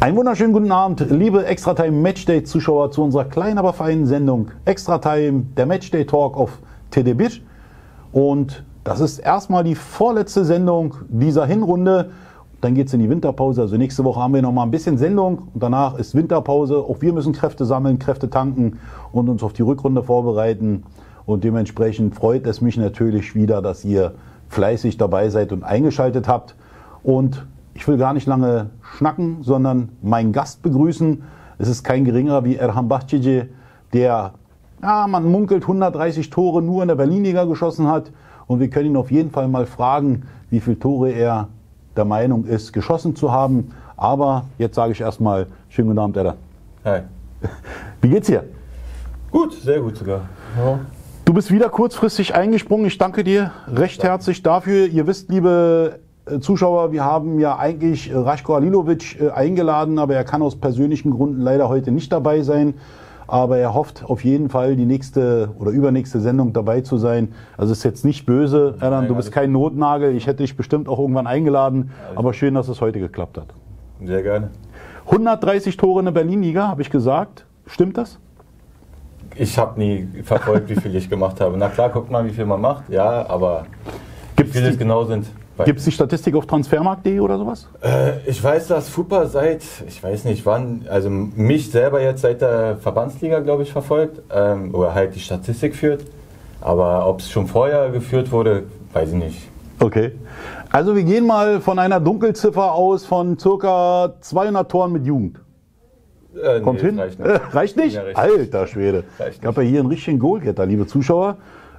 Einen wunderschönen guten Abend, liebe Extra-Time Matchday-Zuschauer zu unserer kleinen, aber feinen Sendung Extra-Time, der Matchday-Talk auf TD1. Und das ist erstmal die vorletzte Sendung dieser Hinrunde. Dann geht es in die Winterpause. Also nächste Woche haben wir noch mal ein bisschen Sendung und danach ist Winterpause. Auch wir müssen Kräfte sammeln, Kräfte tanken und uns auf die Rückrunde vorbereiten. Und dementsprechend freut es mich natürlich wieder, dass ihr fleißig dabei seid und eingeschaltet habt. Und ich will gar nicht lange schnacken, sondern meinen Gast begrüßen. Es ist kein geringerer wie Erhan Bahçeci, der, ja, man munkelt, 130 Tore nur in der Berlin-Liga geschossen hat. Und wir können ihn auf jeden Fall mal fragen, wie viele Tore er der Meinung ist, geschossen zu haben. Aber jetzt sage ich erstmal, schönen guten Abend, Erhan. Hi. Wie geht's dir? Gut, sehr gut sogar. Ja. Du bist wieder kurzfristig eingesprungen. Ich danke dir recht herzlich dafür. Ihr wisst, liebe Zuschauer, wir haben ja eigentlich Raško Halilović eingeladen, aber er kann aus persönlichen Gründen leider heute nicht dabei sein. Aber er hofft auf jeden Fall, die nächste oder übernächste Sendung dabei zu sein. Also ist jetzt nicht böse, Erhan, du bist kein Notnagel. Ich hätte dich bestimmt auch irgendwann eingeladen. Aber schön, dass es heute geklappt hat. Sehr gerne. 130 Tore in der Berlin-Liga, habe ich gesagt. Stimmt das? Ich habe nie verfolgt, wie viel ich gemacht habe. Na klar, guckt mal, wie viel man macht. Ja, aber wie viele es genau sind. Gibt es die Statistik auf transfermarkt.de oder sowas? Ich weiß, dass Fupa seit, ich weiß nicht wann, also mich selber jetzt seit der Verbandsliga, glaube ich, verfolgt. Oder halt die Statistik führt. Aber ob es schon vorher geführt wurde, weiß ich nicht. Okay. Also wir gehen mal von einer Dunkelziffer aus von ca. 200 Toren mit Jugend. Kommt hin? Reicht nicht. Reicht nicht? Ja, reicht Alter Schwede. Ich habe ja hier einen richtigen Goalgetter, liebe Zuschauer.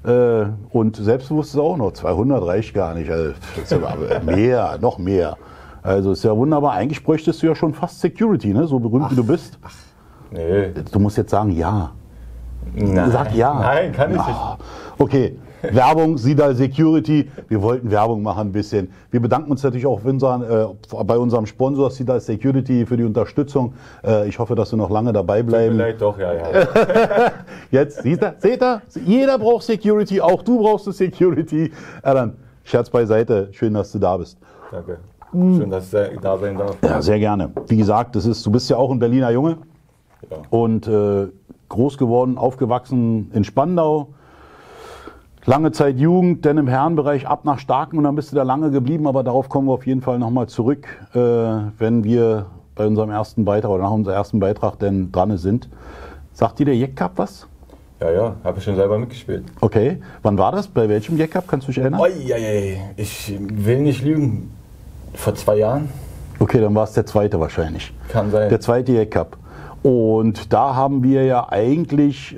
Und selbstbewusst ist auch noch. 200 reicht gar nicht. Also, das ist ja mehr, noch mehr. Also ist ja wunderbar. Eigentlich bräuchtest du ja schon fast Security, ne? So berühmt wie du bist. Nee. Du musst jetzt sagen ja. Nein. Sag ja. Nein, kann ich nicht. Okay. Werbung, Sidal Security. Wir wollten Werbung machen ein bisschen. Wir bedanken uns natürlich auch bei unserem Sponsor Sidal Security für die Unterstützung. Ich hoffe, dass wir noch lange dabei bleiben. Vielleicht doch, ja. Jetzt, seht ihr? Jeder braucht Security, auch du brauchst eine Security. Erhan, Scherz beiseite, schön, dass du da bist. Danke. Schön, dass ich da sein darf. Ja, sehr gerne. Wie gesagt, du bist ja auch ein Berliner Junge. Ja. Und groß geworden, aufgewachsen in Spandau. Lange Zeit Jugend, dann im Herrenbereich ab nach Starken und dann bist du da lange geblieben, aber darauf kommen wir auf jeden Fall nochmal zurück, wenn wir bei unserem ersten Beitrag oder nach unserem ersten Beitrag denn dran sind. Sagt dir der Jack Cup was? Ja, habe ich schon selber mitgespielt. Okay, wann war das? Bei welchem Jack Cup? Kannst du dich erinnern? Ich will nicht lügen. Vor 2 Jahren? Okay, dann war es der zweite wahrscheinlich. Kann sein. Der zweite Jack Cup. Und da haben wir ja eigentlich...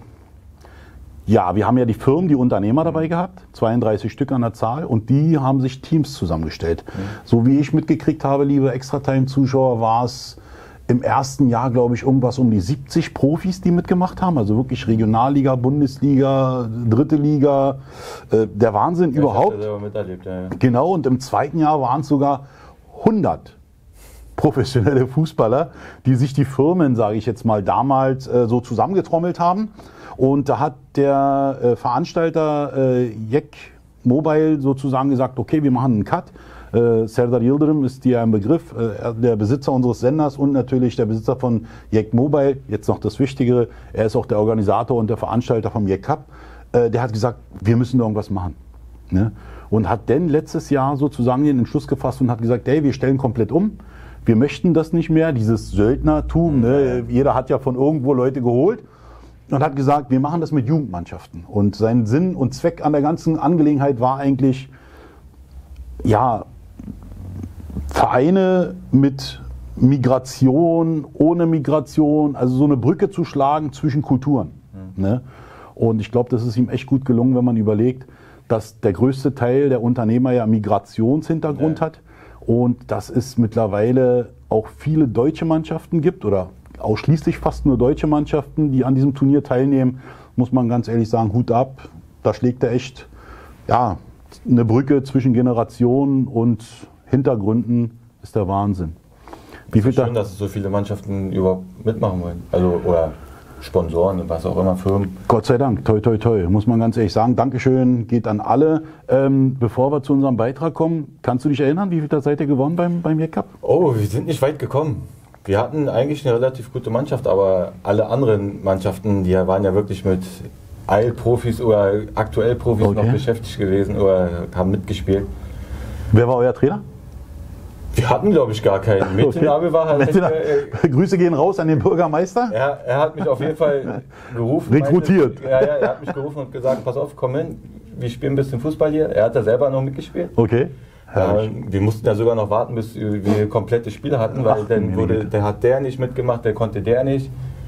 wir haben ja die Firmen, die Unternehmer dabei gehabt, 32 Stück an der Zahl, und die haben sich Teams zusammengestellt. So wie ich mitgekriegt habe, liebe Extra-Time-Zuschauer, war es im ersten Jahr, glaube ich, irgendwas um die 70 Profis, die mitgemacht haben. Also wirklich Regionalliga, Bundesliga, dritte Liga, der Wahnsinn überhaupt. Ich habe das selber miterlebt, ja. Genau, und im zweiten Jahr waren es sogar 100 professionelle Fußballer, die sich die Firmen, sage ich jetzt mal, damals so zusammengetrommelt haben. Und da hat der Veranstalter Yek Mobile sozusagen gesagt, okay, wir machen einen Cut. Serdar Yildirim ist dir ein Begriff, der Besitzer unseres Senders und natürlich der Besitzer von Yek Mobile. Jetzt noch das Wichtigere, er ist auch der Organisator und der Veranstalter vom Yek Cup. Der hat gesagt, wir müssen da irgendwas machen. Ne? Und hat dann letztes Jahr sozusagen den Entschluss gefasst und hat gesagt, hey, wir stellen komplett um. Wir möchten das nicht mehr, dieses Söldnertum. Ne? Jeder hat ja von irgendwo Leute geholt. Und hat gesagt, wir machen das mit Jugendmannschaften. Und sein Sinn und Zweck an der ganzen Angelegenheit war eigentlich, ja, Vereine mit Migration, ohne Migration, also so eine Brücke zu schlagen zwischen Kulturen. Ne? Und ich glaube, das ist ihm echt gut gelungen, wenn man überlegt, dass der größte Teil der Unternehmer ja Migrationshintergrund hat. Und dass es mittlerweile auch viele deutsche Mannschaften gibt oder ausschließlich fast nur deutsche Mannschaften, die an diesem Turnier teilnehmen, muss man ganz ehrlich sagen, Hut ab. Da schlägt er echt eine Brücke zwischen Generationen und Hintergründen, ist der Wahnsinn. Es ist schön, dass so viele Mannschaften überhaupt mitmachen wollen. Also, oder Sponsoren, was auch immer, Firmen. Gott sei Dank, toi toi toi, muss man ganz ehrlich sagen. Dankeschön, geht an alle. Bevor wir zu unserem Beitrag kommen, kannst du dich erinnern, wie viel da seid ihr gewonnen beim Jack Cup? Oh, wir sind nicht weit gekommen. Wir hatten eigentlich eine relativ gute Mannschaft, aber alle anderen Mannschaften, die waren ja wirklich mit Eilprofis oder aktuell Profis noch beschäftigt gewesen oder haben mitgespielt. Wer war euer Trainer? Wir hatten, glaube ich, gar keinen. Metinabel war halt. Grüße gehen raus an den Bürgermeister. Er hat mich auf jeden Fall gerufen. Rekrutiert. Er hat mich gerufen und gesagt, pass auf, komm hin, wir spielen ein bisschen Fußball hier. Er hat da selber noch mitgespielt. Okay. Wir mussten ja sogar noch warten, bis wir komplette Spiele hatten, weil dann hat der nicht mitgemacht, der konnte der nicht.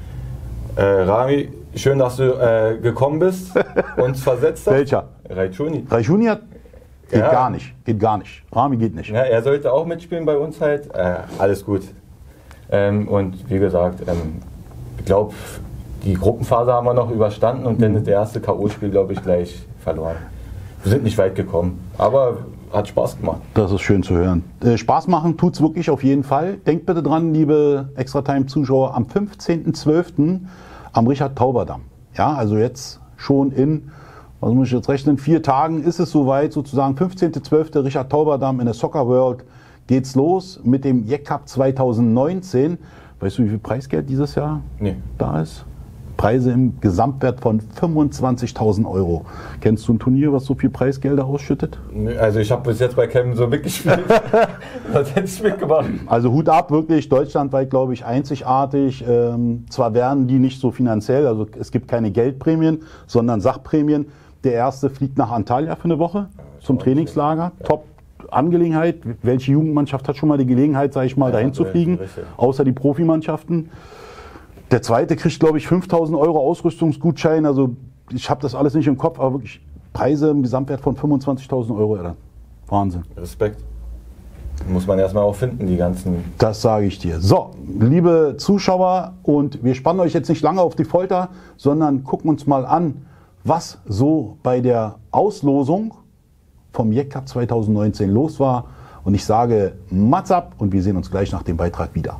Rami, schön, dass du gekommen bist, uns versetzt hast. Welcher? Raichuni. Raichuni geht gar nicht. Geht gar nicht. Rami geht nicht. Ja, er sollte auch mitspielen bei uns halt. Alles gut. Und wie gesagt, ich glaube, die Gruppenphase haben wir noch überstanden und dann das erste K.O.-Spiel, glaube ich, gleich verloren. Wir sind nicht weit gekommen, aber hat Spaß gemacht. Das ist schön zu hören. Spaß machen tut es wirklich auf jeden Fall. Denkt bitte dran, liebe Extra-Time-Zuschauer, am 15.12. am Richard-Tauber-Damm. Ja, also jetzt schon in, was muss ich jetzt rechnen, 4 Tagen ist es soweit, sozusagen 15.12. Richard-Tauber-Damm in der Soccer World geht's los mit dem JEC Cup 2019. Weißt du, wie viel Preisgeld dieses Jahr da ist? Preise im Gesamtwert von 25.000 Euro. Kennst du ein Turnier, was so viel Preisgelder ausschüttet? Also ich habe bis jetzt bei Cam so mitgespielt. Das hätte ich mitgemacht. Also Hut ab, wirklich deutschlandweit, glaube ich, einzigartig. Zwar werden die nicht so finanziell, also es gibt keine Geldprämien, sondern Sachprämien. Der erste fliegt nach Antalya für eine Woche zum Trainingslager. Ja. Top Angelegenheit. Welche Jugendmannschaft hat schon mal die Gelegenheit, sage ich mal, dahin zu fliegen? Außer die Profimannschaften. Der zweite kriegt, glaube ich, 5.000 Euro Ausrüstungsgutschein. Also ich habe das alles nicht im Kopf, aber wirklich Preise im Gesamtwert von 25.000 Euro. Wahnsinn. Respekt. Muss man erstmal auch finden, die ganzen... Das sage ich dir. So, liebe Zuschauer, und wir spannen euch jetzt nicht lange auf die Folter, sondern gucken uns mal an, was so bei der Auslosung vom JEC Cup 2019 los war. Und ich sage Mats ab und wir sehen uns gleich nach dem Beitrag wieder.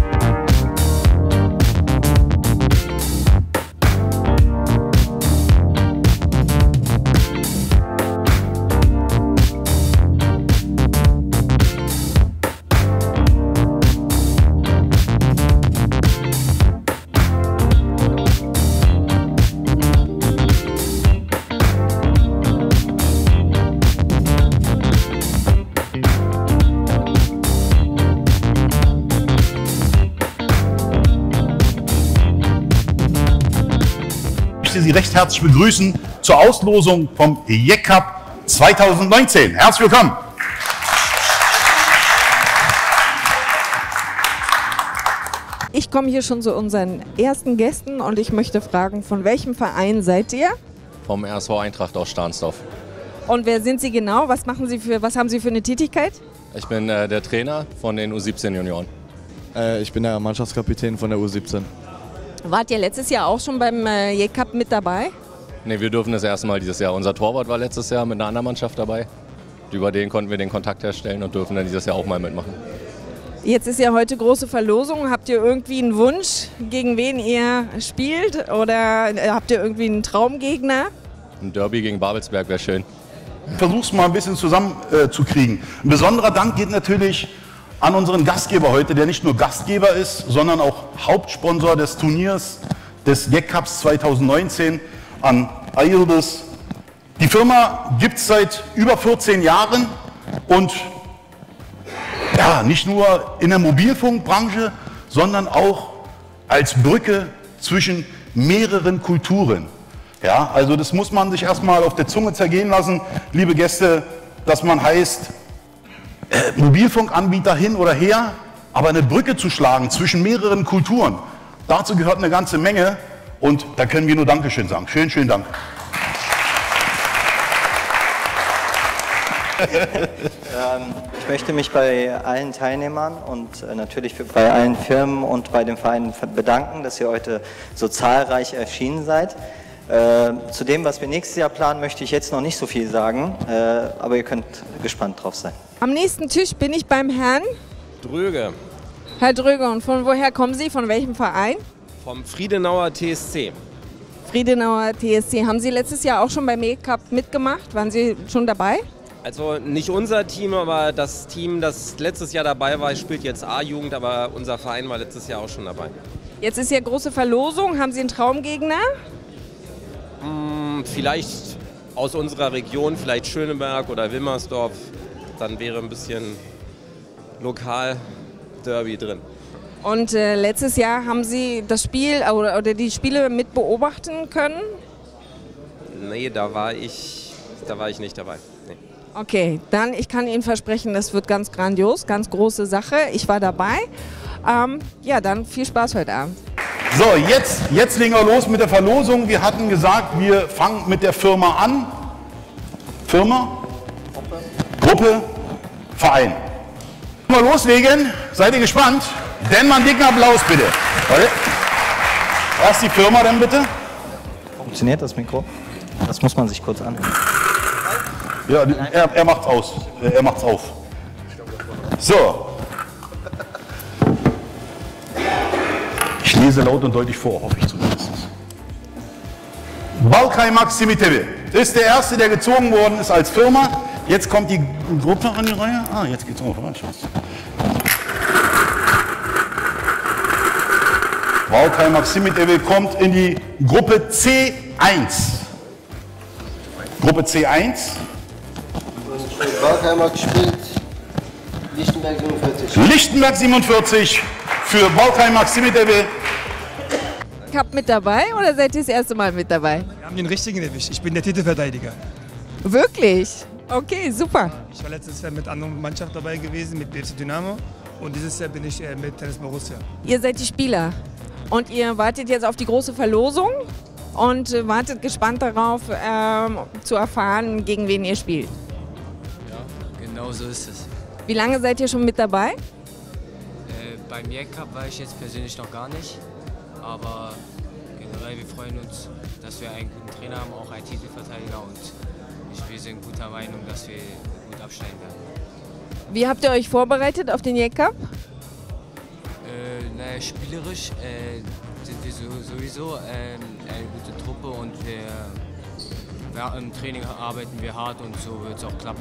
Sie recht herzlich begrüßen zur Auslosung vom JEC Cup 2019. Herzlich willkommen! Ich komme hier schon zu unseren ersten Gästen und ich möchte fragen, von welchem Verein seid ihr? Vom RSV Eintracht aus Stahnsdorf. Und wer sind Sie genau? Was haben Sie für eine Tätigkeit? Ich bin der Trainer von den U17-Junioren. Ich bin der Mannschaftskapitän von der U17. Wart ihr letztes Jahr auch schon beim JEC Cup mit dabei? Ne, wir dürfen das erste Mal dieses Jahr. Unser Torwart war letztes Jahr mit einer anderen Mannschaft dabei. Über den konnten wir den Kontakt herstellen und dürfen dann dieses Jahr auch mal mitmachen. Jetzt ist ja heute große Verlosung. Habt ihr irgendwie einen Wunsch, gegen wen ihr spielt? Oder habt ihr irgendwie einen Traumgegner? Ein Derby gegen Babelsberg wäre schön. Versuch's mal ein bisschen zusammenzukriegen. Ein besonderer Dank geht natürlich an unseren Gastgeber heute, der nicht nur Gastgeber ist, sondern auch Hauptsponsor des Turniers des JEC Cups 2019, an Aildes. Die Firma gibt es seit über 14 Jahren und ja, nicht nur in der Mobilfunkbranche, sondern auch als Brücke zwischen mehreren Kulturen. Ja, also das muss man sich erstmal auf der Zunge zergehen lassen, liebe Gäste, dass man heißt, Mobilfunkanbieter hin oder her, aber eine Brücke zu schlagen zwischen mehreren Kulturen, dazu gehört eine ganze Menge und da können wir nur Dankeschön sagen. Schönen, schönen Dank. Ich möchte mich bei allen Teilnehmern und natürlich bei allen Firmen und bei dem Verein bedanken, dass ihr heute so zahlreich erschienen seid. Zu dem, was wir nächstes Jahr planen, möchte ich jetzt noch nicht so viel sagen, aber ihr könnt gespannt drauf sein. Am nächsten Tisch bin ich beim Herrn Dröge. Herr Dröge, und von woher kommen Sie? Von welchem Verein? Vom Friedenauer TSC. Friedenauer TSC. Haben Sie letztes Jahr auch schon beim JEC Cup mitgemacht? Waren Sie schon dabei? Also nicht unser Team, aber das Team, das letztes Jahr dabei war, spielt jetzt A-Jugend, aber unser Verein war letztes Jahr auch schon dabei. Jetzt ist ja große Verlosung. Haben Sie einen Traumgegner? Vielleicht aus unserer Region, vielleicht Schöneberg oder Wilmersdorf. Dann wäre ein bisschen Lokal-Derby drin. Und letztes Jahr haben Sie das Spiel oder die Spiele mit beobachten können? Nee, da war ich nicht dabei. Nee. Okay, dann ich kann Ihnen versprechen, das wird ganz grandios, ganz große Sache. Ich war dabei. Ja, dann viel Spaß heute Abend. So, jetzt legen wir los mit der Verlosung. Wir hatten gesagt, wir fangen mit der Firma an. Firma? Gruppe? Verein. Mal loslegen. Seid ihr gespannt? Denn mal einen dicken Applaus bitte. Warte. Erst die Firma, dann bitte. Funktioniert das Mikro? Das muss man sich kurz anhören. Ja, er macht's aus. Er macht's auf. So. Ich lese laut und deutlich vor, hoffe ich zumindest. Balkay Maximitevi ist der erste, der gezogen worden ist als Firma. Jetzt kommt die Gruppe an die Reihe. Ah, jetzt geht's auf. Balkay Maximitevi kommt in die Gruppe C1. Gruppe C1. Balkheimer gespielt, Lichtenberg 47. Lichtenberg 47 für Balkay Maximitevi. Cup mit dabei oder seid ihr das erste Mal mit dabei? Wir haben den richtigen erwischt. Ich bin der Titelverteidiger. Wirklich? Okay, super. Ich war letztes Jahr mit anderen Mannschaft dabei gewesen, mit BFC Dynamo. Und dieses Jahr bin ich mit Tennis Borussia. Ihr seid die Spieler und ihr wartet jetzt auf die große Verlosung und wartet gespannt darauf, zu erfahren, gegen wen ihr spielt. Ja, genau so ist es. Wie lange seid ihr schon mit dabei? Beim Jack Cup war ich jetzt persönlich noch gar nicht. Aber generell, wir freuen uns, dass wir einen guten Trainer haben, auch einen Titelverteidiger. Und wir sind guter Meinung, dass wir gut abschneiden werden. Wie habt ihr euch vorbereitet auf den Jack Cup? Naja, spielerisch sind wir sowieso eine gute Truppe und im Training arbeiten wir hart und so wird es auch klappen.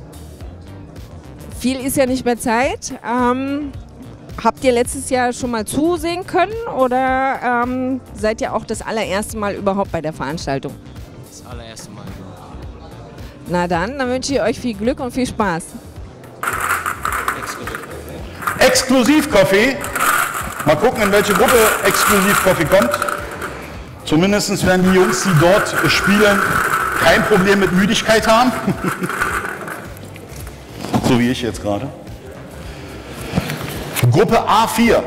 Viel ist ja nicht mehr Zeit. Habt ihr letztes Jahr schon mal zusehen können oder seid ihr auch das allererste Mal überhaupt bei der Veranstaltung? Das allererste Mal. Na dann wünsche ich euch viel Glück und viel Spaß. Exklusivkaffee. Mal gucken, in welche Gruppe Exklusivkaffee kommt. Zumindest werden die Jungs, die dort spielen, kein Problem mit Müdigkeit haben. So wie ich jetzt gerade. Gruppe A4.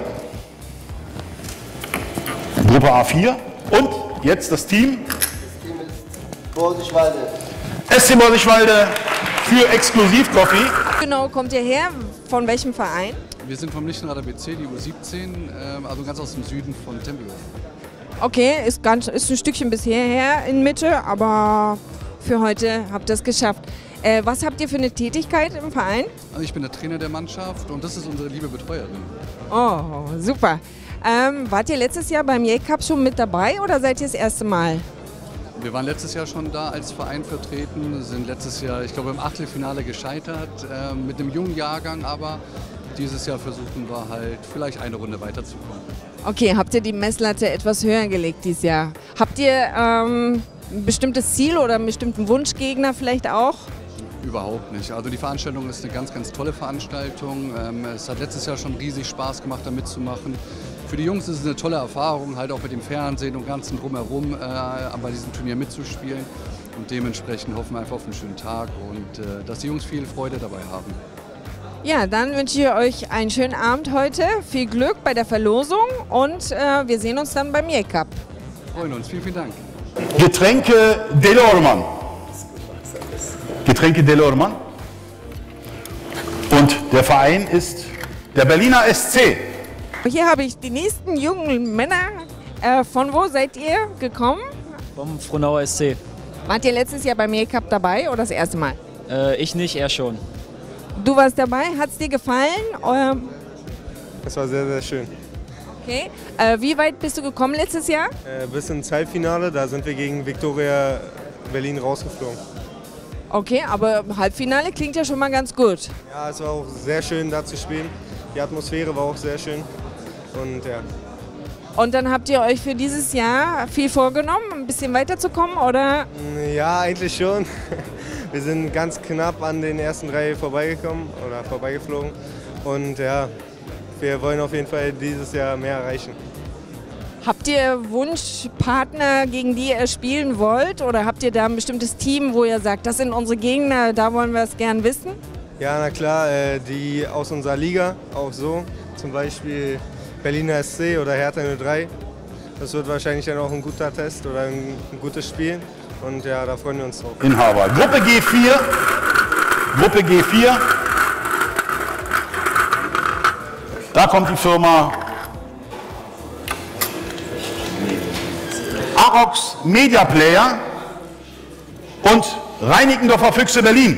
Gruppe A4. Und jetzt das Team. Das Team ist Borsigwalde. SC Borsigwalde für Exklusivkaffee. Genau, kommt ihr her? Von welchem Verein? Wir sind vom Lichtenrader BC, die U17, also ganz aus dem Süden von Tempelhof. Okay, ist ein Stückchen bis hierher in Mitte, aber für heute habt ihr es geschafft. Was habt ihr für eine Tätigkeit im Verein? Also ich bin der Trainer der Mannschaft und das ist unsere liebe Betreuerin. Oh, super. Wart ihr letztes Jahr beim Jack Cup schon mit dabei oder seid ihr das erste Mal? Wir waren letztes Jahr schon da als Verein vertreten, sind letztes Jahr, ich glaube, im Achtelfinale gescheitert, mit einem jungen Jahrgang, aber dieses Jahr versuchen wir halt vielleicht eine Runde weiterzukommen. Okay, habt ihr die Messlatte etwas höher gelegt dieses Jahr? Habt ihr ein bestimmtes Ziel oder einen bestimmten Wunschgegner vielleicht auch? Überhaupt nicht. Also die Veranstaltung ist eine ganz, ganz tolle Veranstaltung. Es hat letztes Jahr schon riesig Spaß gemacht, da mitzumachen. Für die Jungs ist es eine tolle Erfahrung, halt auch mit dem Fernsehen und ganzen Drumherum bei diesem Turnier mitzuspielen. Und dementsprechend hoffen wir einfach auf einen schönen Tag und dass die Jungs viel Freude dabei haben. Ja, dann wünsche ich euch einen schönen Abend heute, viel Glück bei der Verlosung und wir sehen uns dann beim Jack Cup. Freuen uns, vielen, vielen Dank. Getränke Delormann. Getränke Delormann. Und der Verein ist der Berliner SC. Hier habe ich die nächsten jungen Männer. Von wo seid ihr gekommen? Vom Frohnauer SC. Wart ihr letztes Jahr beim Jack Cup dabei oder das erste Mal? Ich nicht, er schon. Du warst dabei, hat es dir gefallen? Es war sehr, sehr schön. Okay. Wie weit bist du gekommen letztes Jahr? Bis ins Halbfinale, da sind wir gegen Viktoria Berlin rausgeflogen. Okay, aber Halbfinale klingt ja schon mal ganz gut. Ja, es war auch sehr schön, da zu spielen. Die Atmosphäre war auch sehr schön. Und ja. Und dann habt ihr euch für dieses Jahr viel vorgenommen, ein bisschen weiterzukommen, oder? Ja, eigentlich schon. Wir sind ganz knapp an den ersten 3 vorbeigekommen oder vorbeigeflogen. Und ja, wir wollen auf jeden Fall dieses Jahr mehr erreichen. Habt ihr Wunschpartner, gegen die ihr spielen wollt? Oder habt ihr da ein bestimmtes Team, wo ihr sagt, das sind unsere Gegner, da wollen wir es gern wissen? Ja, na klar, die aus unserer Liga auch so. Zum Beispiel Berliner SC oder Hertha 03. Das wird wahrscheinlich dann auch ein guter Test oder ein gutes Spiel. Und ja, da freuen wir uns drauf. Inhaber. Gruppe G4. Gruppe G4. Da kommt die Firma Arox Media Player und Reinickendorfer Füchse Berlin.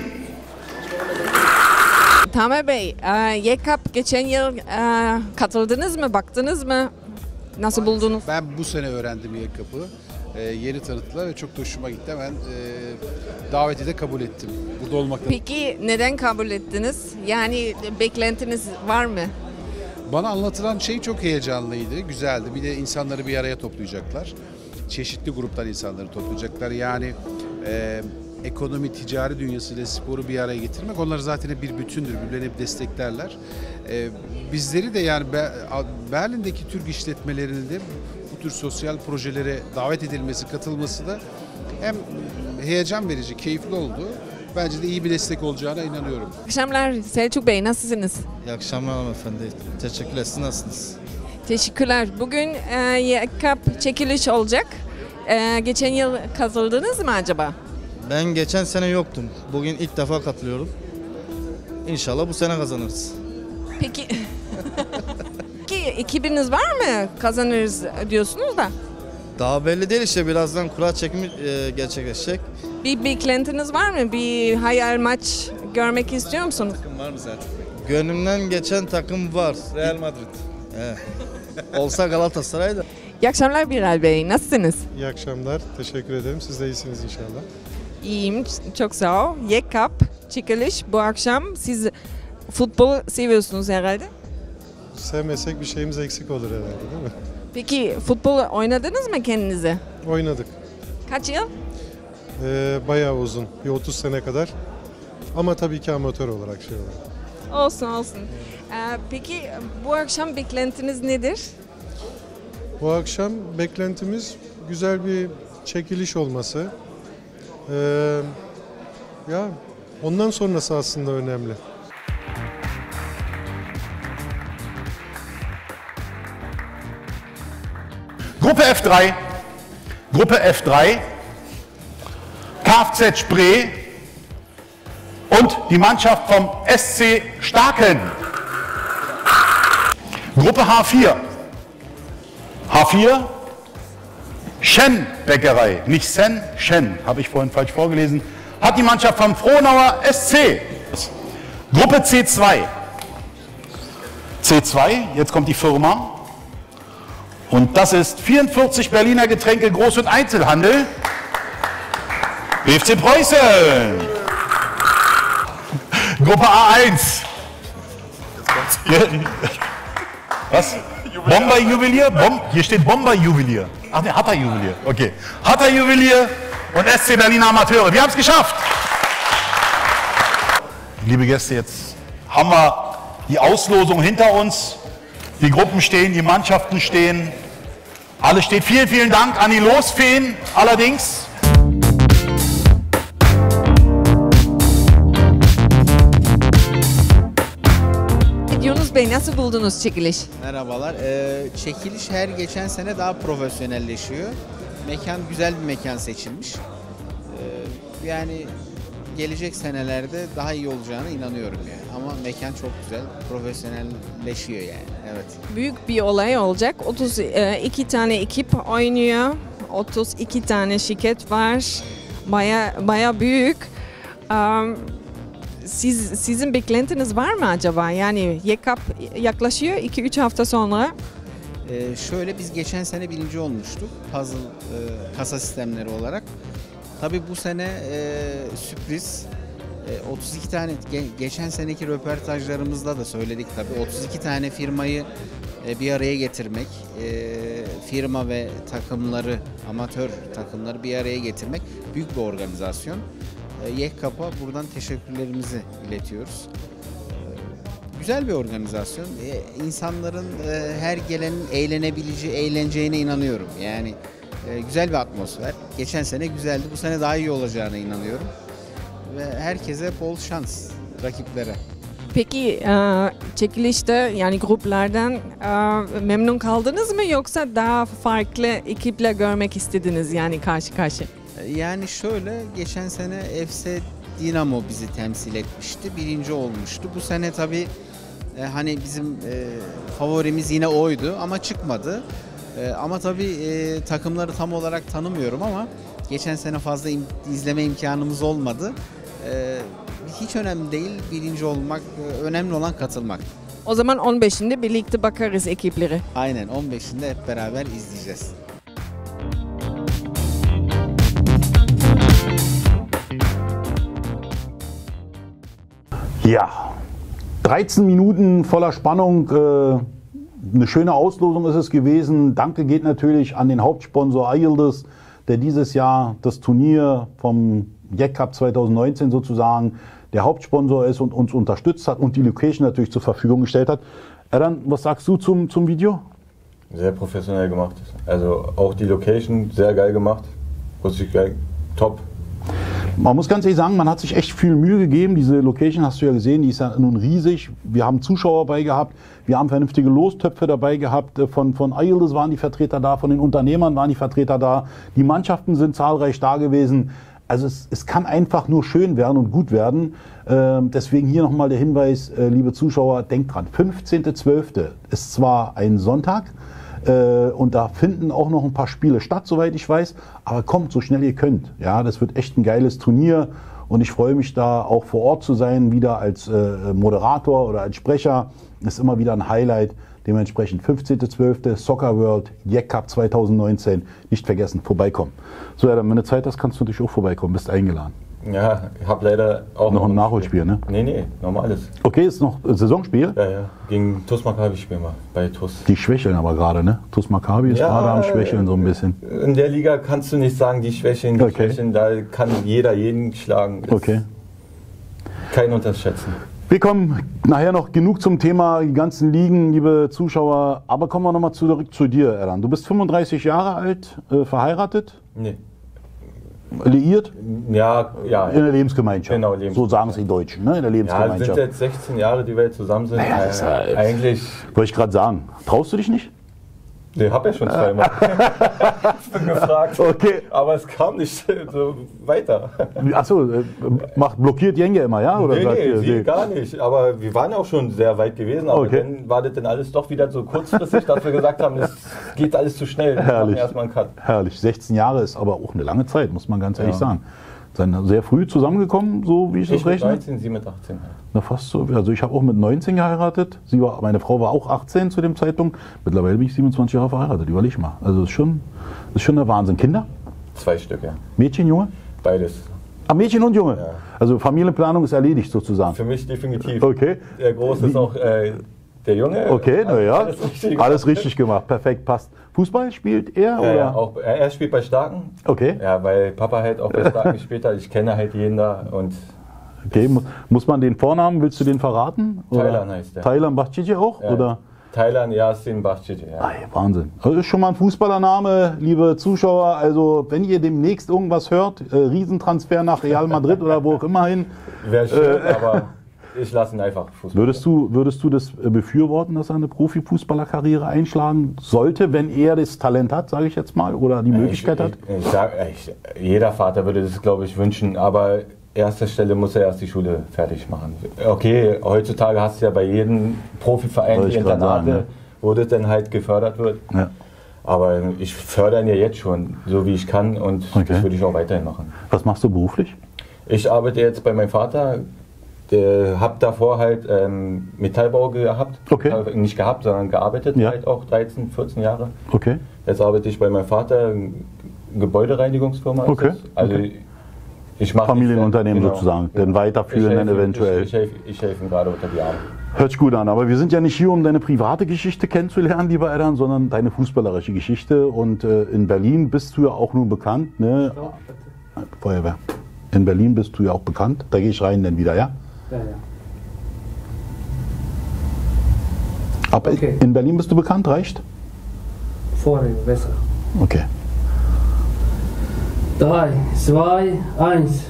Tamer Bey, YECAP geçen yıl katıldınız mı, baktınız mı? Nasıl buldunuz? Ben bu sene öğrendim YECAP'ı. Yeni tanıttılar ve çok da hoşuma gitti. Ben daveti de kabul ettim. Burada olmaktan. Peki neden kabul ettiniz? Yani beklentiniz var mı? Bana anlatılan şey çok heyecanlıydı, güzeldi. Bir de insanları bir araya toplayacaklar. Çeşitli gruptan insanları toplayacaklar. Yani ekonomi, ticari dünyasıyla sporu bir araya getirmek. Onlar zaten hep bir bütündür, birbirlerini hep desteklerler. Bizleri de yani Berlin'deki Türk işletmelerinin de bu tür sosyal projelere davet edilmesi, katılması da hem heyecan verici, keyifli oldu. Bence de iyi bir destek olacağına inanıyorum. Akşamlar Selçuk Bey, nasılsınız? İyi akşamlar hanımefendi. Teşekkürler. Siz nasılsınız? Teşekkürler. Bugün YECAP çekiliş olacak. Geçen yıl katıldınız mı acaba? Ben geçen sene yoktum. Bugün ilk defa katılıyorum. İnşallah bu sene kazanırız. Peki, Peki ekibiniz var mı? Kazanırız diyorsunuz da. Daha belli değil işte. Birazdan kura çekimi gerçekleşecek. Bir beklentiniz var mı? Bir hayal maç görmek istiyor musunuz? Takım var mı zaten? Gönlümden geçen takım var. Real Madrid. Evet. Olsa Galatasaray'da. İyi akşamlar Bilal Bey. Nasılsınız? İyi akşamlar. Teşekkür ederim. Siz de iyisiniz inşallah. İyiyim. Çok sağ ol. YECAP çekiliş bu akşam. Siz futbol seviyorsunuz herhalde. Sevmesek bir şeyimiz eksik olur herhalde, değil mi? Peki futbol oynadınız mı kendinize? Oynadık. Kaç yıl? Bayağı uzun. Bir 30 sene kadar. Ama tabii ki amatör olarak şey olarak. Olsun olsun. Peki bu akşam beklentiniz nedir? Bu akşam beklentimiz güzel bir çekiliş olması. Ya ondan sonrası aslında önemli. Gruppe F3. Gruppe F3. Kfz Spree und die Mannschaft vom SC Starken. Gruppe H4. H4. Shen Bäckerei, nicht Sen, Shen, habe ich vorhin falsch vorgelesen, hat die Mannschaft vom Frohnauer SC. Gruppe C2. C2, jetzt kommt die Firma. Und das ist 44 Berliner Getränke Groß- und Einzelhandel. BFC Preußen. Gruppe A1. Was? Bomber Juwelier? Hier steht Bomber Juwelier. Ach, der Hatter Juwelier. Okay. Hatter Juwelier und SC Berliner Amateure. Wir haben es geschafft. Liebe Gäste, jetzt haben wir die Auslosung hinter uns. Die Gruppen stehen, die Mannschaften stehen. Alles steht. Vielen, vielen Dank an die Losfeen allerdings. Yunus Bey, nasıl buldunuz çekiliş? Merhabalar. Çekiliş her geçen sene daha profesyonelleşiyor. Mekan güzel bir mekan seçilmiş. Yani gelecek senelerde daha iyi olacağına inanıyorum yani. Ama mekan çok güzel, profesyonelleşiyor yani. Evet. Büyük bir olay olacak. 32 tane ekip oynuyor. 32 tane şirket var. Baya büyük. Sizin beklentiniz var mı acaba? Yani YECAP yaklaşıyor 2-3 hafta sonra. Şöyle biz geçen sene birinci olmuştuk puzzle kasa sistemleri olarak. Tabii bu sene sürpriz. 32 tane, geçen seneki röportajlarımızda da söyledik tabii. 32 tane firmayı bir araya getirmek, firma ve takımları, amatör takımları bir araya getirmek büyük bir organizasyon. YEKKAP'a buradan teşekkürlerimizi iletiyoruz. Güzel bir organizasyon. İnsanların her gelenin eğleneceğine inanıyorum. Yani güzel bir atmosfer. Geçen sene güzeldi, bu sene daha iyi olacağına inanıyorum. Ve herkese bol şans, rakiplere. Peki çekilişte yani gruplardan memnun kaldınız mı yoksa daha farklı ekiple görmek istediniz yani karşı karşı? Yani şöyle, geçen sene FC Dinamo bizi temsil etmişti, birinci olmuştu. Bu sene tabii hani bizim favorimiz yine oydu ama çıkmadı. Ama tabii takımları tam olarak tanımıyorum ama geçen sene fazla izleme imkanımız olmadı. Hiç önemli değil, birinci olmak, önemli olan katılmak. O zaman 15'inde birlikte bakarız ekipleri. Aynen, 15'inde hep beraber izleyeceğiz. Ja, 13 Minuten voller Spannung. Eine schöne Auslosung ist es gewesen. Danke geht natürlich an den Hauptsponsor Ayıldız, der dieses Jahr das Turnier vom YEKKAP 2019 sozusagen der Hauptsponsor ist und uns unterstützt hat und die Location natürlich zur Verfügung gestellt hat. Eren, was sagst du zum Video? Sehr professionell gemacht. Also auch die Location sehr geil gemacht. Richtig geil. Top. Man muss ganz ehrlich sagen, man hat sich echt viel Mühe gegeben. Diese Location hast du ja gesehen, die ist ja nun riesig. Wir haben Zuschauer dabei gehabt, wir haben vernünftige Lostöpfe dabei gehabt. Von Ayıldız waren die Vertreter da, von den Unternehmern waren die Vertreter da. Die Mannschaften sind zahlreich da gewesen. Also es kann einfach nur schön werden und gut werden. Deswegen hier nochmal der Hinweis, liebe Zuschauer, denkt dran, 15.12. ist zwar ein Sonntag, und da finden auch noch ein paar Spiele statt, soweit ich weiß. Aber kommt so schnell ihr könnt. Ja, das wird echt ein geiles Turnier. Und ich freue mich da auch vor Ort zu sein, wieder als Moderator oder als Sprecher. Ist immer wieder ein Highlight. Dementsprechend 15.12. Soccer World YEKKAP 2019. Nicht vergessen, vorbeikommen. So, ja, dann, wenn du Zeit hast, kannst du natürlich auch vorbeikommen. Bist eingeladen. Ja, ich habe leider auch noch ein Nachholspiel, ne? Nee, normales. Okay, ist noch ein Saisonspiel? Ja. Gegen TuS Maccabi spielen wir, bei TuS. Die schwächeln aber gerade, ne? TuS Maccabi ist gerade am Schwächeln so ein bisschen. In der Liga kannst du nicht sagen, die schwächeln, da kann jeder jeden schlagen. Okay. Kein unterschätzen. Wir kommen nachher noch genug zum Thema die ganzen Ligen, liebe Zuschauer. Aber kommen wir nochmal zurück zu dir, Eren. Du bist 35 Jahre alt, verheiratet? Nee. Liiert? Ja. In der Lebensgemeinschaft. Genau, so sagen es die Deutschen, ne? In der Lebensgemeinschaft. Ja, sind jetzt 16 Jahre, die wir jetzt zusammen sind. Naja, eigentlich. Wollte ich gerade sagen. Traust du dich nicht? Nee, hab ja schon zweimal. Ich bin gefragt. Okay. Aber es kam nicht so weiter. Achso, blockiert Jenge immer, ja? Oder nee, gar nicht. Aber wir waren auch schon sehr weit gewesen. Aber dann war das dann alles doch wieder so kurzfristig, dass wir gesagt haben, es geht alles zu schnell. Wir machen erstmal einen Cut. Herrlich. 16 Jahre ist aber auch eine lange Zeit, muss man ganz ehrlich sagen. Sind sehr früh zusammengekommen, so wie ich das rechne? 19, sie mit 18. Na, fast so. Also ich habe auch mit 19 geheiratet. Meine Frau war auch 18 zu dem Zeitpunkt. Mittlerweile bin ich 27 Jahre verheiratet. Überleg mal. Also das ist schon der Wahnsinn. Kinder? 2 Stück, ja. Mädchen, Junge? Beides. Ah, Mädchen und Junge? Ja. Also Familienplanung ist erledigt sozusagen. Für mich definitiv. Okay. Der Große ist auch der Junge. Okay, naja. Alles richtig richtig gemacht. Perfekt, passt. Fußball spielt er? Oder? Ja, auch, er spielt bei Starken. Okay. Ja, weil Papa halt auch bei Starken gespielt hat. Ich kenne halt jeden da. Und okay, muss man den Vornamen, willst du den verraten? Taylan heißt der. Taylan Bahçeci auch? Ja. Oder? Taylan Yasin Bahçeci, ja. Ay, Wahnsinn. Das ist schon mal ein Fußballername, liebe Zuschauer. Also, wenn ihr demnächst irgendwas hört, Riesentransfer nach Real Madrid oder wo auch immer hin. Wäre schön, aber ich lasse ihn einfach Fußball. Würdest du das befürworten, dass er eine Profifußballerkarriere einschlagen sollte, wenn er das Talent hat, sage ich jetzt mal, oder die Möglichkeit hat? Jeder Vater würde das, glaube ich, wünschen, aber erster Stelle muss er erst die Schule fertig machen. Okay, heutzutage hast du ja bei jedem Profiverein die Internate, wo das dann halt gefördert wird. Ja. Aber ich fördere ihn ja jetzt schon, so wie ich kann, und das würde ich auch weiterhin machen. Was machst du beruflich? Ich arbeite jetzt bei meinem Vater. Habe davor halt Metallbau gehabt. Okay. Nicht gehabt, sondern gearbeitet, halt auch 13, 14 Jahre. Okay. Jetzt arbeite ich bei meinem Vater, Gebäudereinigungsfirma. Okay. Also Familienunternehmen sozusagen, den weiterführen dann eventuell. Ich helfe ihm gerade unter die Arme. Hört sich gut an, aber wir sind ja nicht hier, um deine private Geschichte kennenzulernen, lieber Erdan, sondern deine fußballerische Geschichte. Und in Berlin bist du ja auch nun bekannt, ne? Feuerwehr. In Berlin bist du ja auch bekannt. Da gehe ich rein dann wieder, ja? Ja. Aber okay. In Berlin bist du bekannt, reicht? Vorne, besser. Okay. 3, 2, 1.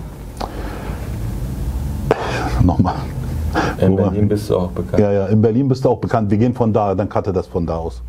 Nochmal. In Berlin bist du auch bekannt. Ja, in Berlin bist du auch bekannt. Wir gehen von da, dann cutte das von da aus.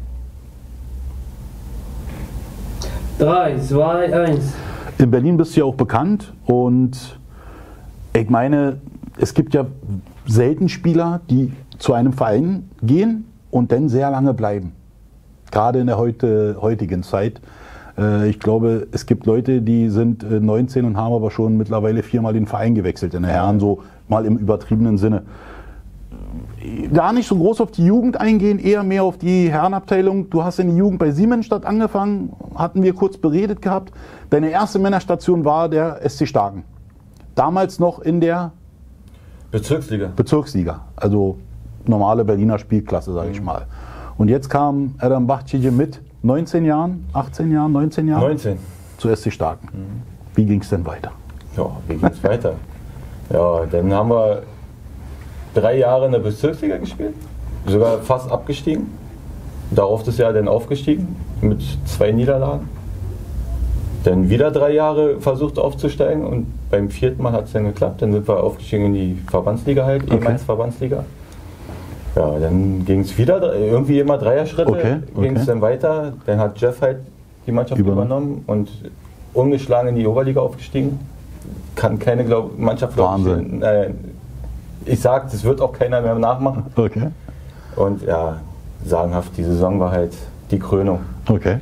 Ja. 3, 2, 1. In Berlin bist du ja auch bekannt und ich meine, es gibt ja selten Spieler, die zu einem Verein gehen und dann sehr lange bleiben. Gerade in der heutigen Zeit. Ich glaube, es gibt Leute, die sind 19 und haben aber schon mittlerweile 4-mal den Verein gewechselt in der Herren, so mal im übertriebenen Sinne. Gar nicht so groß auf die Jugend eingehen, eher mehr auf die Herrenabteilung. Du hast in die Jugend bei Siemensstadt angefangen, hatten wir kurz beredet gehabt. Deine erste Männerstation war der SC Starken. Damals noch in der Bezirksliga, also normale Berliner Spielklasse, sage ich mal. Und jetzt kam Erdem Bahçeci mit 19 Jahren, 18 Jahren, 19 Jahren 19. Zu SC Starken. Wie ging es denn weiter? Ja, wie ging es weiter? Ja, dann haben wir 3 Jahre in der Bezirksliga gespielt, sogar fast abgestiegen. Darauf das Jahr dann aufgestiegen mit 2 Niederlagen. Dann wieder 3 Jahre versucht aufzusteigen und beim 4. Mal hat es dann geklappt. Dann sind wir aufgestiegen in die Verbandsliga halt, ehemals Verbandsliga. Ja, dann ging es wieder, irgendwie immer Dreierschritte, ging es dann weiter. Dann hat Jeff halt die Mannschaft übernommen und ungeschlagen in die Oberliga aufgestiegen. Kann keine Mannschaft, glaube ich, ich sag, das wird auch keiner mehr nachmachen. Okay. Und ja, sagenhaft, die Saison war halt die Krönung. Okay.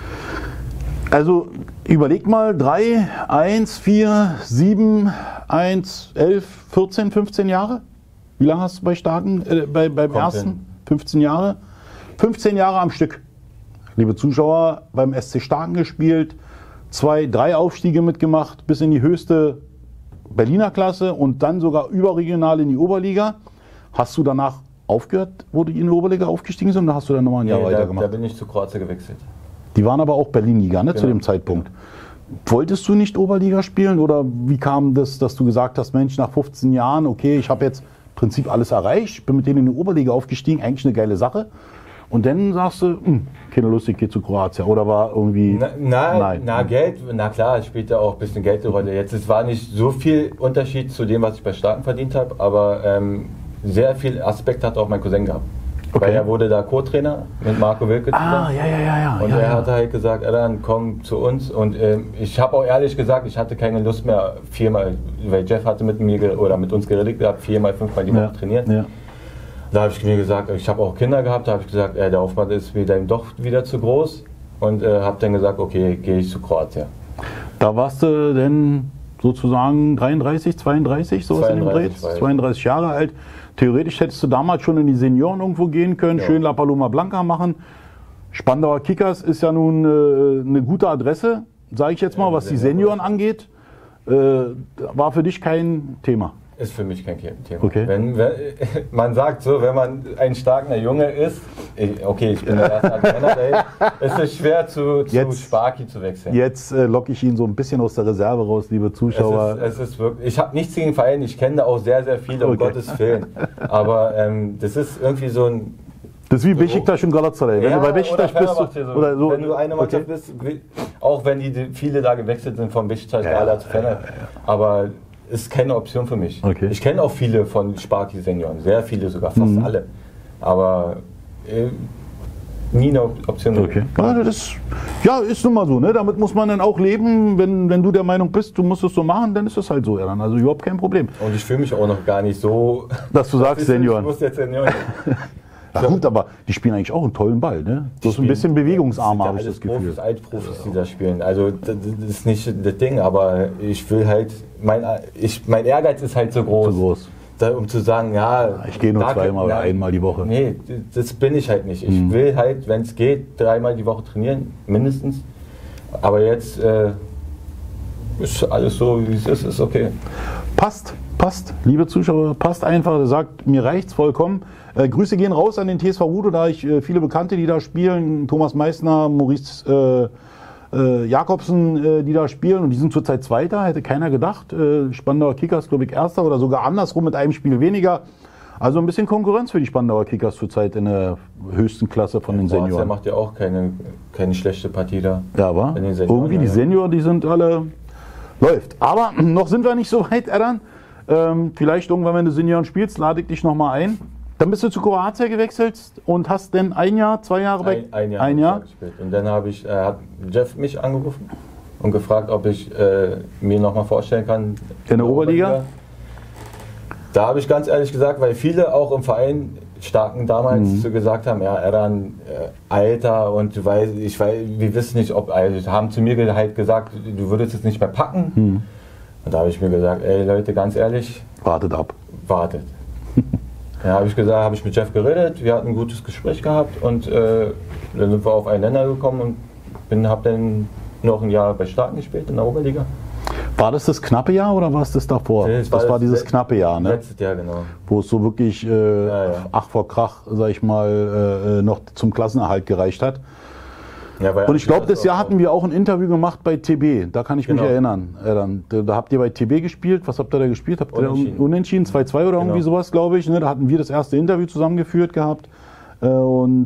Also überleg mal, 3, 1, 4, 7, 1, 11, 14, 15 Jahre? Wie lange hast du bei Starken, beim ersten? 15 Jahre? 15 Jahre am Stück. Liebe Zuschauer, beim SC Starken gespielt, 2, 3 Aufstiege mitgemacht, bis in die höchste Berliner Klasse und dann sogar überregional in die Oberliga. Hast du danach aufgehört, wo die in die Oberliga aufgestiegen sind, oder hast du dann nochmal ein Jahr weitergemacht? Da bin ich zu Kroatien gewechselt. Die waren aber auch Berlin-Liga, ne, zu dem Zeitpunkt. Wolltest du nicht Oberliga spielen oder wie kam das, dass du gesagt hast, Mensch, nach 15 Jahren, okay, ich habe jetzt im Prinzip alles erreicht, bin mit denen in die Oberliga aufgestiegen, eigentlich eine geile Sache. Und dann sagst du, keine Lust, ich gehe zu Kroatien. Oder war irgendwie... Nein. Geld, na klar, es spielt ja auch ein bisschen Geld eine Rolle. Jetzt, es war nicht so viel Unterschied zu dem, was ich bei Starken verdient habe, aber sehr viel Aspekt hat auch mein Cousin gehabt. Okay. Weil er wurde da Co-Trainer mit Marco Wilke zusammen. Ja. Und er hat halt gesagt, dann komm zu uns. Und ich habe auch ehrlich gesagt, ich hatte keine Lust mehr 4-mal, weil Jeff hatte mit mir oder mit uns geredet gehabt, 4-mal, 5-mal die Woche trainieren. Ja. Da habe ich mir gesagt, ich habe auch Kinder gehabt, da habe ich gesagt, der Aufwand ist mir dann doch wieder zu groß. Und habe dann gesagt, okay, gehe ich zu Kroatien. Da warst du denn sozusagen 33, 32, sowas in dem Dreh? 32 Jahre alt. Theoretisch hättest du damals schon in die Senioren irgendwo gehen können, schön La Paloma Blanca machen. Spandauer Kickers ist ja nun eine gute Adresse, sage ich jetzt mal, was die Senioren angeht. War für dich kein Thema? Ist für mich kein Thema. Okay. Wenn man sagt so, wenn man ein starker Junge ist, okay, ich bin der erste Trainer, ist es schwer zu Sparky zu wechseln. Jetzt locke ich ihn so ein bisschen aus der Reserve raus, liebe Zuschauer. Es ist wirklich, ich habe nichts gegen den Verein, ich kenne da auch sehr, sehr viele, um Gottes Willen. Aber das ist irgendwie so ein... Das ist wie Beşiktaş und Galatasaray. Wenn du bei Beşiktaş bist, oder so, wenn du eine Mannschaft bist, auch wenn viele da gewechselt sind von Beşiktaş zu Fener, aber ist keine Option für mich. Okay. Ich kenne auch viele von Sparky Senioren, sehr viele sogar, fast alle. Aber nie eine Option. Okay. Also das, ist nun mal so, ne? Damit muss man dann auch leben. Wenn du der Meinung bist, du musst es so machen, dann ist es halt so. Ja, dann also überhaupt kein Problem. Und ich fühle mich auch noch gar nicht so... Dass du sagst, Senioren. Ich muss jetzt Senioren. Ja gut, aber die spielen eigentlich auch einen tollen Ball, ne? Du hast ein bisschen bewegungsarmer, habe ich das Gefühl. Profis, Altprofis, die da spielen. Also das ist nicht das Ding, aber ich will halt, mein Ehrgeiz ist halt so groß. Um zu sagen, ich gehe nur 2-mal oder 1-mal die Woche. Nee, das bin ich halt nicht. Ich will halt, wenn es geht, 3-mal die Woche trainieren, mindestens. Aber jetzt ist alles so, wie es ist okay. Passt, liebe Zuschauer, passt einfach. Er sagt, mir reicht's vollkommen. Grüße gehen raus an den TSV Rudo, da ich viele Bekannte, die da spielen, Thomas Meissner, Maurice Jakobsen, die da spielen und die sind zurzeit Zweiter, hätte keiner gedacht. Spandauer Kickers, glaube ich, Erster oder sogar andersrum mit einem Spiel weniger. Also ein bisschen Konkurrenz für die Spandauer Kickers zurzeit in der höchsten Klasse von den Senioren. Der macht ja auch keine schlechte Partie da. Ja, aber irgendwie die Senioren, die sind alle, läuft. Aber noch sind wir nicht so weit, Erdan. Vielleicht irgendwann, wenn du Senioren spielst, lade ich dich nochmal ein. Dann bist du zu Kroatien gewechselt und hast dann 1 Jahr, 2 Jahre bei... Ein Jahr gespielt. Und dann hat Jeff mich angerufen und gefragt, ob ich mir nochmal vorstellen kann. In der Oberliga? Da habe ich ganz ehrlich gesagt, weil viele auch im Verein Starken damals gesagt haben, ja, Erdan, Alter, und wir wissen nicht, ob, also haben zu mir halt gesagt, du würdest es nicht mehr packen. Und da habe ich mir gesagt, ey Leute, ganz ehrlich, wartet ab. Wartet. Ja, habe ich gesagt, habe ich mit Jeff geredet, wir hatten ein gutes Gespräch gehabt und dann sind wir auf einen Nenner gekommen und habe dann noch ein Jahr bei Starken gespielt in der Oberliga. War das knappe Jahr oder war es das davor? Das war dieses knappe Jahr, ne? Letztes Jahr, genau. Wo es so wirklich Ach vor Krach, sag ich mal, noch zum Klassenerhalt gereicht hat. Ja, und ich glaube, das Jahr hatten wir auch ein Interview gemacht bei TB, da kann ich mich erinnern. Da habt ihr bei TB gespielt, was habt ihr da gespielt? Habt ihr unentschieden 2-2 oder irgendwie sowas, glaube ich. Ne? Da hatten wir das erste Interview zusammengeführt gehabt. Und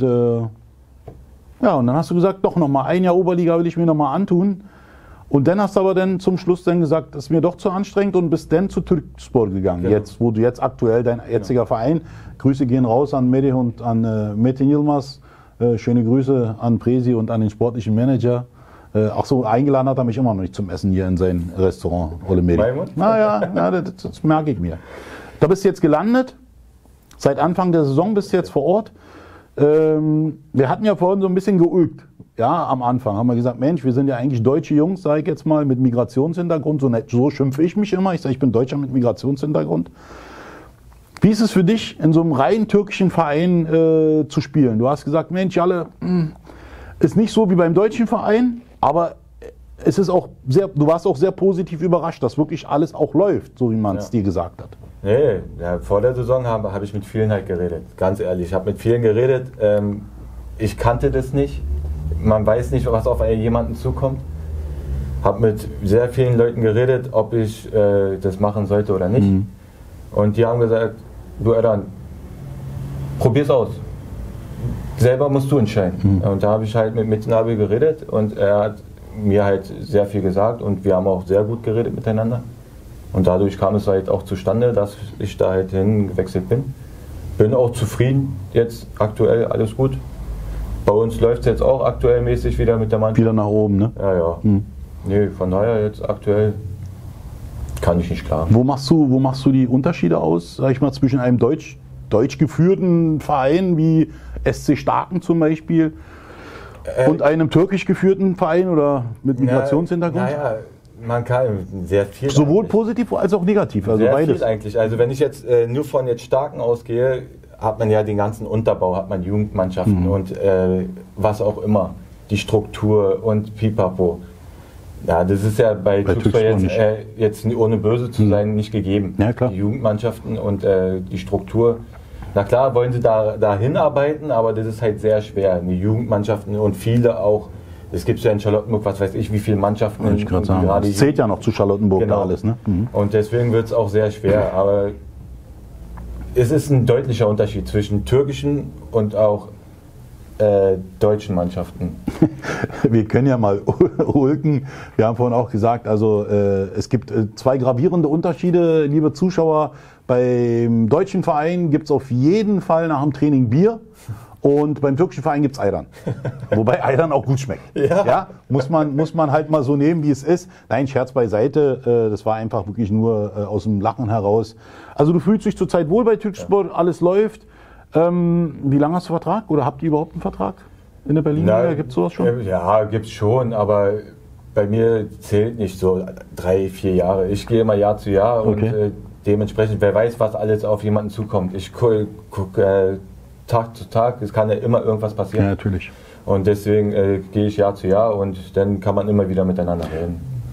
dann hast du gesagt, doch nochmal 1 Jahr Oberliga will ich mir nochmal antun. Und dann hast du aber dann zum Schluss dann gesagt, das ist mir doch zu anstrengend und bist dann zu Türkspor gegangen. Genau. Jetzt, wo du jetzt aktuell dein jetziger Verein, Grüße gehen raus an Medi und an Metin Yilmaz. Schöne Grüße an Presi und an den sportlichen Manager. Ach so, eingeladen hat er mich immer noch nicht zum Essen hier in sein Restaurant, Ole Medi. Naja, das merke ich mir. Da bist du jetzt gelandet. Seit Anfang der Saison bist du jetzt vor Ort. Wir hatten ja vorhin so ein bisschen geulgt. Ja, am Anfang haben wir gesagt, Mensch, wir sind ja eigentlich deutsche Jungs, sage ich jetzt mal, mit Migrationshintergrund. So schimpfe ich mich immer. Ich sage, ich bin Deutscher mit Migrationshintergrund. Wie ist es für dich, in so einem rein türkischen Verein zu spielen? Du hast gesagt, Mensch, Jalle, ist nicht so wie beim deutschen Verein, aber es ist auch du warst auch sehr positiv überrascht, dass wirklich alles auch läuft, so wie man es dir gesagt hat. Nee, ja, vor der Saison habe ich mit vielen halt geredet, ganz ehrlich. Ich habe mit vielen geredet. Ich kannte das nicht. Man weiß nicht, was auf jemanden zukommt. Habe mit sehr vielen Leuten geredet, ob ich das machen sollte oder nicht. Und die haben gesagt, du Erdan, probier's aus. Selber musst du entscheiden. Und da habe ich halt mit Nabil geredet und er hat mir halt sehr viel gesagt und wir haben auch sehr gut geredet miteinander. Und dadurch kam es halt auch zustande, dass ich da halt hingewechselt bin. Bin auch zufrieden jetzt aktuell, alles gut. Bei uns läuft es jetzt auch aktuell mäßig wieder mit der Mannschaft. Wieder nach oben, ne? Ja. Nee, von daher jetzt aktuell kann ich nicht klagen. Wo machst du die Unterschiede aus, sag ich mal, zwischen einem deutsch geführten Verein wie SC Starken zum Beispiel und einem türkisch geführten Verein oder mit Migrationshintergrund? Naja, man kann sehr viel. Sowohl positiv als auch negativ, also sehr beides. Viel eigentlich. Also wenn ich jetzt nur von jetzt Starken ausgehe, hat man ja den ganzen Unterbau, hat man Jugendmannschaften und was auch immer, die Struktur und Pipapo. Ja, das ist ja bei Türkspor jetzt ohne böse zu sein nicht gegeben. Ja, klar. Die Jugendmannschaften und die Struktur. Na klar wollen sie da hinarbeiten, aber das ist halt sehr schwer. Die Jugendmannschaften und viele auch, es gibt ja in Charlottenburg, was weiß ich, wie viele Mannschaften. Ich gerade sagen, das zählt ja noch zu Charlottenburg da alles. Ne? Und deswegen wird es auch sehr schwer. Aber es ist ein deutlicher Unterschied zwischen türkischen und auch deutschen Mannschaften. Wir können ja mal hulken. Wir haben vorhin auch gesagt, also es gibt 2 gravierende Unterschiede, liebe Zuschauer. Beim deutschen Verein gibt es auf jeden Fall nach dem Training Bier und beim türkischen Verein gibt es Ayran. Wobei Ayran auch gut schmeckt. Ja, muss man halt mal so nehmen, wie es ist. Nein, Scherz beiseite, das war einfach wirklich nur aus dem Lachen heraus. Also du fühlst dich zurzeit wohl bei Türkspor, alles läuft. Wie lange hast du Vertrag oder habt ihr überhaupt einen Vertrag in der Berlin-Liga? Gibt es sowas schon? Ja, gibt es schon, aber bei mir zählt nicht so 3, 4 Jahre. Ich gehe immer Jahr zu Jahr und dementsprechend, wer weiß, was alles auf jemanden zukommt. Ich gucke Tag zu Tag, es kann ja immer irgendwas passieren. Ja, natürlich. Und deswegen gehe ich Jahr zu Jahr und dann kann man immer wieder miteinander reden.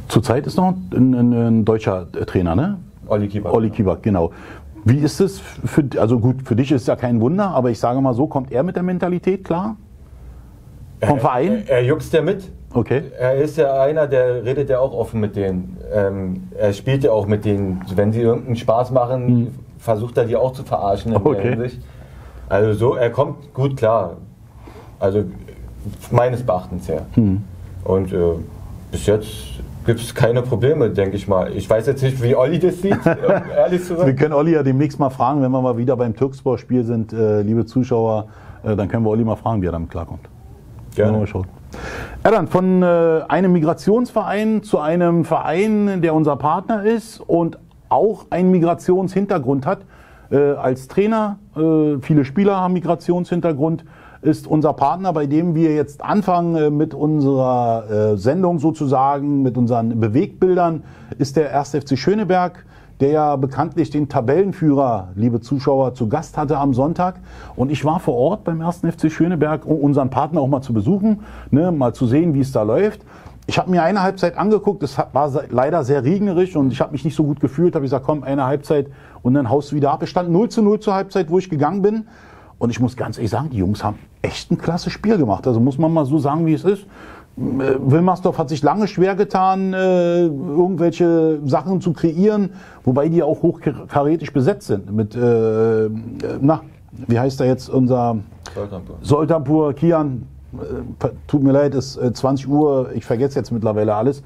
Zurzeit ist noch ein deutscher Trainer, ne? Olli Kiebach. Olli Kiebach, genau. Wie ist es also gut, für dich ist ja kein Wunder, aber ich sage mal so, kommt er mit der Mentalität klar? Vom Verein? Er juckst ja mit. Okay. Er ist ja einer, der redet ja auch offen mit denen. Er spielt ja auch mit denen. Wenn sie irgendeinen Spaß machen, versucht er die auch zu verarschen in der Hinsicht. Also so, er kommt gut klar. Also meines Beachtens her. Und bis jetzt gibt es keine Probleme, denke ich mal. Ich weiß jetzt nicht, wie Olli das sieht, ehrlich zu sein. Wir können Olli ja demnächst mal fragen, wenn wir mal wieder beim Türkspor-Spiel sind, liebe Zuschauer, dann können wir Olli mal fragen, wie er damit klarkommt. Gerne. Mal schauen. Dann von einem Migrationsverein zu einem Verein, der unser Partner ist und auch einen Migrationshintergrund hat. Als Trainer, viele Spieler haben Migrationshintergrund, ist unser Partner, bei dem wir jetzt anfangen mit unserer Sendung sozusagen, mit unseren Bewegbildern, ist der 1. FC Schöneberg, der ja bekanntlich den Tabellenführer, liebe Zuschauer, zu Gast hatte am Sonntag. Und ich war vor Ort beim 1. FC Schöneberg, um unseren Partner auch mal zu besuchen, ne, mal zu sehen, wie es da läuft. Ich habe mir eine Halbzeit angeguckt, es war leider sehr regnerisch und ich habe mich nicht so gut gefühlt. Habe ich gesagt, komm, eine Halbzeit und dann haust du wieder ab. Es stand 0:0 zur Halbzeit, wo ich gegangen bin. Und ich muss ganz ehrlich sagen, die Jungs haben echt ein klasse Spiel gemacht. Also muss man mal so sagen, wie es ist. Wilmersdorf hat sich lange schwer getan, irgendwelche Sachen zu kreieren, wobei die auch hochkarätig besetzt sind. Mit, wie heißt da jetzt unser Soltanpur, Kian, tut mir leid, ist 20 Uhr, ich vergesse jetzt mittlerweile alles.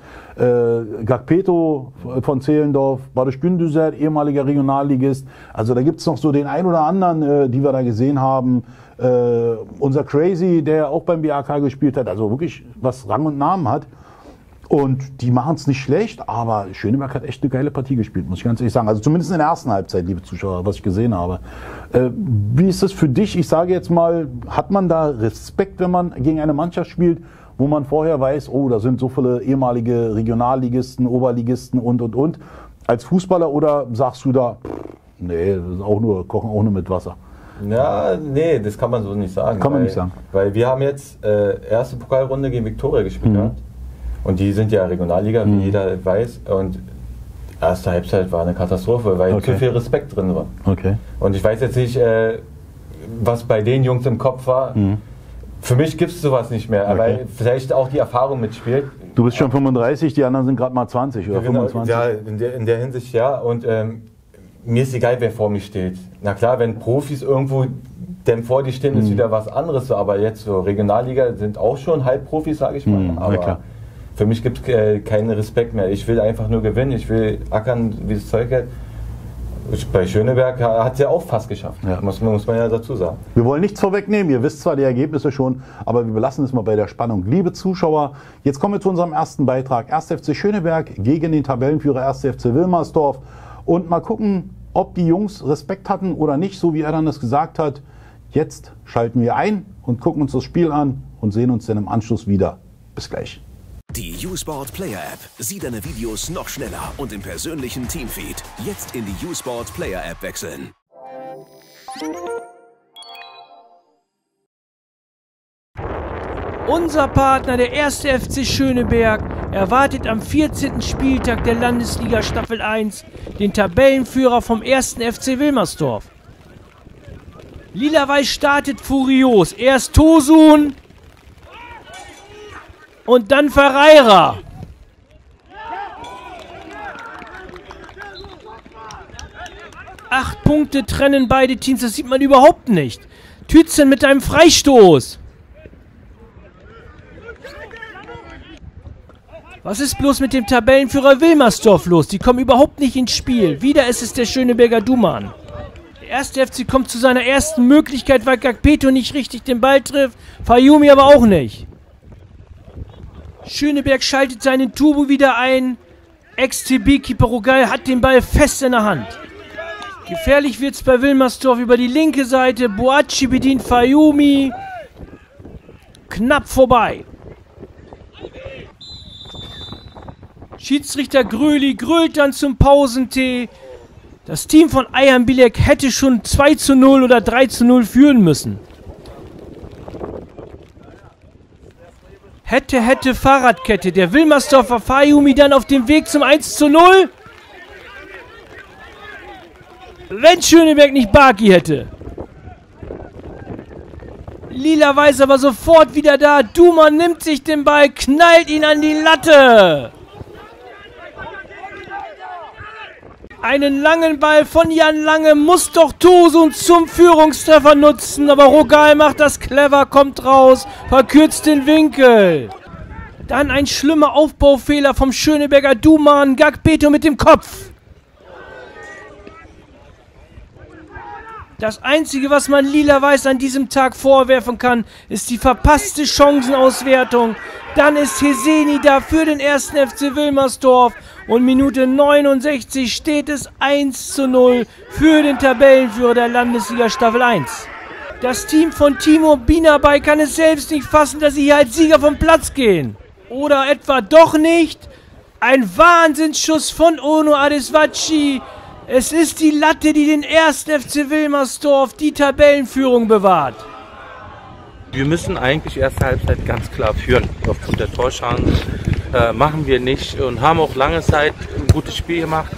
Gagpeto von Zehlendorf, Barış Gündüzer, ehemaliger Regionalligist. Also da gibt es noch so den ein oder anderen, die wir da gesehen haben. Unser Crazy, der auch beim BAK gespielt hat, also wirklich was Rang und Namen hat. Und die machen es nicht schlecht, aber Schöneberg hat echt eine geile Partie gespielt, muss ich ganz ehrlich sagen. Also zumindest in der ersten Halbzeit, liebe Zuschauer, was ich gesehen habe. Wie ist das für dich? Ich sage jetzt mal, hat man da Respekt, wenn man gegen eine Mannschaft spielt, wo man vorher weiß, oh, da sind so viele ehemalige Regionalligisten, Oberligisten und. Als Fußballer, oder sagst du da, nee, das ist auch nur, kochen auch nur mit Wasser? Ja, nee, das kann man so nicht sagen. Kann man nicht sagen. Weil wir haben jetzt erste Pokalrunde gegen Viktoria gespielt. Und die sind ja Regionalliga, wie jeder weiß. Und erste Halbzeit war eine Katastrophe, weil zu viel Respekt drin war. Und ich weiß jetzt nicht, was bei den Jungs im Kopf war. Für mich gibt es sowas nicht mehr, weil vielleicht auch die Erfahrung mitspielt. Du bist schon 35, die anderen sind gerade mal 20 oder 25. Ja, in der Hinsicht ja. Und mir ist egal, wer vor mir steht. Na klar, wenn Profis irgendwo denn vor dir stehen, ist wieder was anderes. So. Aber jetzt so Regionalliga sind auch schon Halbprofis, sage ich mal. Aber für mich gibt es keinen Respekt mehr. Ich will einfach nur gewinnen. Ich will ackern, wie das Zeug hat. Bei Schöneberg hat es ja auch fast geschafft. Ja. Muss man ja dazu sagen. Wir wollen nichts vorwegnehmen. Ihr wisst zwar die Ergebnisse schon, aber wir belassen es mal bei der Spannung. Liebe Zuschauer, jetzt kommen wir zu unserem ersten Beitrag. 1. FC Schöneberg gegen den Tabellenführer 1. FC Wilmersdorf. Und mal gucken, ob die Jungs Respekt hatten oder nicht, so wie er dann das gesagt hat. Jetzt schalten wir ein und gucken uns das Spiel an und sehen uns dann im Anschluss wieder. Bis gleich. Die U-Sport Player App. Sieh deine Videos noch schneller und im persönlichen Teamfeed. Jetzt in die U-Sport Player App wechseln. Unser Partner, der 1. FC Schöneberg, erwartet am 14. Spieltag der Landesliga Staffel 1 den Tabellenführer vom 1. FC Wilmersdorf. Lila-Weiß startet furios. Erst Tosun und dann Ferreira. Acht Punkte trennen beide Teams, das sieht man überhaupt nicht. Tützen mit einem Freistoß. Was ist bloß mit dem Tabellenführer Wilmersdorf los? Die kommen überhaupt nicht ins Spiel. Wieder ist es der Schöneberger Duman. Der 1. FC kommt zu seiner ersten Möglichkeit, weil Gagpeto nicht richtig den Ball trifft. Fayumi aber auch nicht. Schöneberg schaltet seinen Turbo wieder ein. Ex-TB-Keeper Rogal hat den Ball fest in der Hand. Gefährlich wird es bei Wilmersdorf über die linke Seite. Boachi bedient Fayumi. Knapp vorbei. Schiedsrichter Gröli grölt dann zum Pausentee. Das Team von Ayhan Bilek hätte schon 2:0 oder 3:0 führen müssen. Hätte Fahrradkette. Der Wilmersdorfer Fayumi dann auf dem Weg zum 1:0. Wenn Schöneberg nicht Baki hätte. Lila-Weiß aber sofort wieder da. Duman nimmt sich den Ball, knallt ihn an die Latte. Einen langen Ball von Jan Lange muss doch Tosun zum Führungstreffer nutzen. Aber Rogal macht das clever, kommt raus, verkürzt den Winkel. Dann ein schlimmer Aufbaufehler vom Schöneberger Duman. Gagbeto mit dem Kopf. Das Einzige, was man Lila-Weiß an diesem Tag vorwerfen kann, ist die verpasste Chancenauswertung. Dann ist Heseni da für den 1. FC Wilmersdorf. Und Minute 69 steht es 1:0 für den Tabellenführer der Landesliga Staffel 1. Das Team von Timo Binabay kann es selbst nicht fassen, dass sie hier als Sieger vom Platz gehen. Oder etwa doch nicht? Ein Wahnsinnsschuss von Ono Adesvacci. Es ist die Latte, die den 1. FC Wilmersdorf die Tabellenführung bewahrt. Wir müssen eigentlich erste Halbzeit ganz klar führen. Aufgrund der Torchancen machen wir nicht und haben auch lange Zeit ein gutes Spiel gemacht.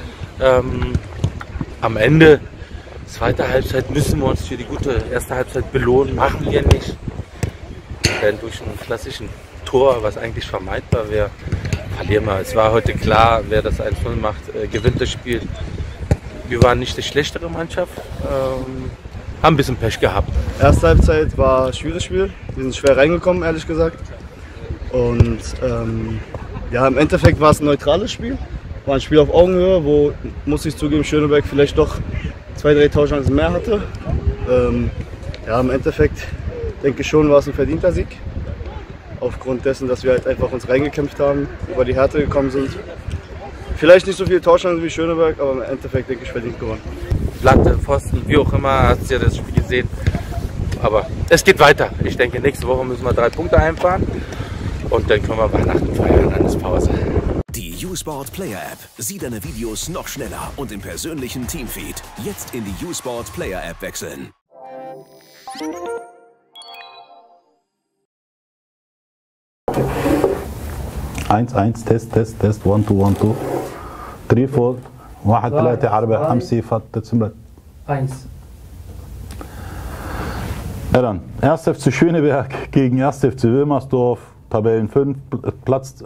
Am Ende, zweite Halbzeit, müssen wir uns für die gute erste Halbzeit belohnen. Machen wir nicht. Denn durch einen klassischen Tor, was eigentlich vermeidbar wäre, verlieren wir. Es war heute klar, wer das 1:0 macht, gewinnt das Spiel. Wir waren nicht die schlechtere Mannschaft, haben ein bisschen Pech gehabt. Erste Halbzeit war ein schwieriges Spiel. Wir sind schwer reingekommen, ehrlich gesagt. Und ja, im Endeffekt war es ein neutrales Spiel. War ein Spiel auf Augenhöhe, wo, muss ich zugeben, Schöneberg vielleicht doch 2, 3 Torchancen mehr hatte. Ja, im Endeffekt denke ich schon, war es ein verdienter Sieg. Aufgrund dessen, dass wir halt einfach uns reingekämpft haben, über die Härte gekommen sind. Vielleicht nicht so viele Torchancen wie Schöneberg, aber im Endeffekt denke ich verdient gewonnen. Platte, Pfosten, wie auch immer, hast du ja das Spiel gesehen. Aber es geht weiter. Ich denke, nächste Woche müssen wir 3 Punkte einfahren und dann können wir Weihnachten feiern, dann ist Pause. Die U-Sport Player App. Sieh deine Videos noch schneller und im persönlichen Teamfeed. Jetzt in die U-Sport Player App wechseln. Test 1 2 1 2 3 4 1 3 4 5 6 1. Ja dann, 1. FC Schöneberg gegen 1. FC Wilmersdorf, Tabellenplatz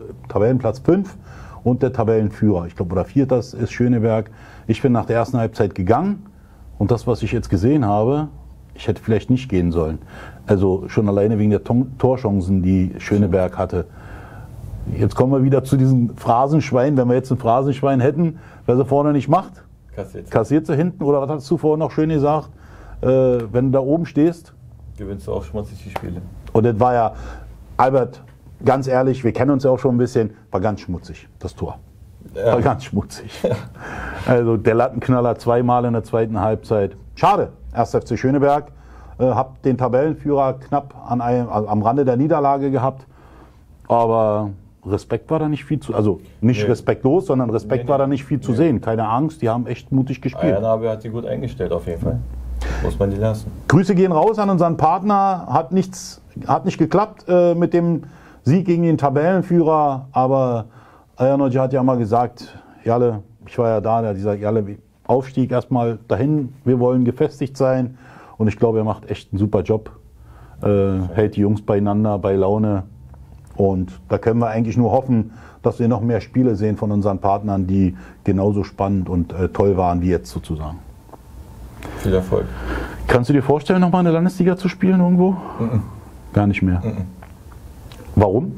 5 und der Tabellenführer. Ich glaube, oder 4. ist Schöneberg. Ich bin nach der ersten Halbzeit gegangen und das, was ich jetzt gesehen habe, ich hätte vielleicht nicht gehen sollen. Also schon alleine wegen der Torchancen, die Schöneberg hatte. Jetzt kommen wir wieder zu diesem Phrasenschwein. Wenn wir jetzt ein Phrasenschwein hätten, wer sie vorne nicht macht, kassiert sie hinten. Oder was hast du vorhin noch schön gesagt? Wenn du da oben stehst, gewinnst du auch schmutzig die Spiele. Und das war ja, Albert, ganz ehrlich, wir kennen uns ja auch schon ein bisschen, war ganz schmutzig, das Tor. Ja. War ganz schmutzig. Also der Lattenknaller 2-mal in der zweiten Halbzeit. Schade, 1. FC Schöneberg. Habt den Tabellenführer knapp am Rande der Niederlage gehabt. Aber Respekt war da nicht viel zu, also nicht respektlos, sondern Respekt war da nicht viel zu sehen. Keine Angst, die haben echt mutig gespielt. Ayanabe hat sie gut eingestellt auf jeden Fall. Muss man die lassen. Grüße gehen raus an unseren Partner. Hat nicht geklappt mit dem Sieg gegen den Tabellenführer, aber Ayanoji hat ja mal gesagt, Jalle, ich war ja da, der hat gesagt, Jalle, Aufstieg erstmal dahin, wir wollen gefestigt sein und ich glaube, er macht echt einen super Job, hält die Jungs beieinander, bei Laune. Und da können wir eigentlich nur hoffen, dass wir noch mehr Spiele sehen von unseren Partnern, die genauso spannend und toll waren wie jetzt sozusagen. Viel Erfolg. Kannst du dir vorstellen, nochmal in der Landesliga zu spielen irgendwo? Gar nicht mehr. Warum?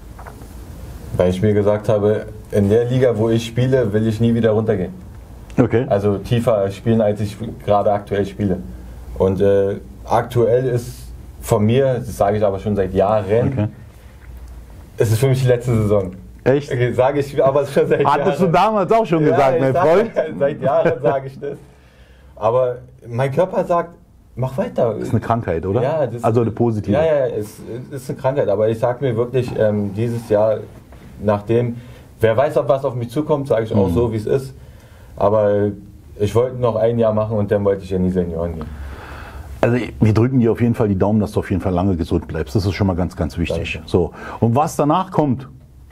Weil ich mir gesagt habe, in der Liga, wo ich spiele, will ich nie wieder runtergehen. Okay. Also tiefer spielen, als ich gerade aktuell spiele. Und aktuell ist von mir, das sage ich aber schon seit Jahren, es ist für mich die letzte Saison. Echt? Okay, sage ich, aber schon seit Jahren. Hattest du damals auch schon gesagt, mein Freund? Seit Jahren sage ich das. Aber mein Körper sagt, mach weiter. Das ist eine Krankheit, oder? Ja, also eine positive. Ja, es ist eine Krankheit. Aber ich sage mir wirklich, dieses Jahr, nachdem, wer weiß, ob was auf mich zukommt, sage ich auch so, wie es ist. Aber ich wollte noch ein Jahr machen und dann wollte ich ja nie Senioren gehen. Also wir drücken dir auf jeden Fall die Daumen, dass du auf jeden Fall lange gesund bleibst. Das ist schon mal ganz, ganz wichtig. Danke. So. Und was danach kommt,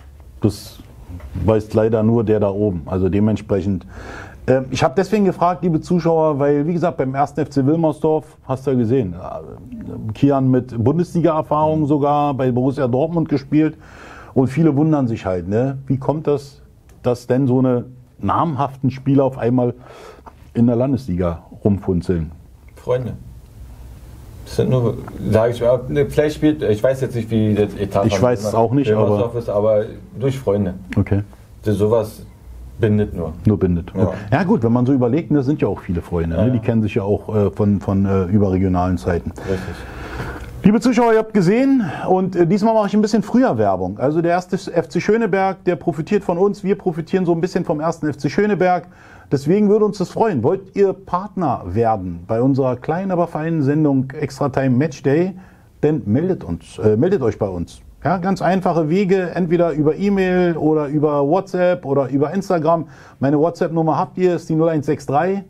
das weiß leider nur der da oben. Also dementsprechend. Ich habe deswegen gefragt, liebe Zuschauer, weil, wie gesagt, beim 1. FC Wilmersdorf, hast du ja gesehen, Kian mit Bundesliga-Erfahrung sogar bei Borussia Dortmund gespielt. Und viele wundern sich halt, ne? Wie kommt das, dass denn so eine namhaften Spieler auf einmal in der Landesliga rumfunzeln? Freunde. Das sind nur, sage ich mal, vielleicht spielt, ich weiß jetzt nicht, wie das Etat Ich weiß es auch nicht, aber durch Freunde. Okay. Das sowas bindet nur. Nur bindet. Ja. Ja gut, wenn man so überlegt, das sind ja auch viele Freunde. Ja, Ne? ja. Die kennen sich ja auch von überregionalen Zeiten. Richtig. Liebe Zuschauer, ihr habt gesehen und diesmal mache ich ein bisschen früher Werbung. Also der 1. FC Schöneberg, der profitiert von uns. Wir profitieren so ein bisschen vom 1. FC Schöneberg. Deswegen würde uns das freuen. Wollt ihr Partner werden bei unserer kleinen, aber feinen Sendung Extra Time Match Day? Dann meldet euch bei uns. Ja, ganz einfache Wege, entweder über E-Mail oder über WhatsApp oder über Instagram. Meine WhatsApp-Nummer habt ihr, ist die 0163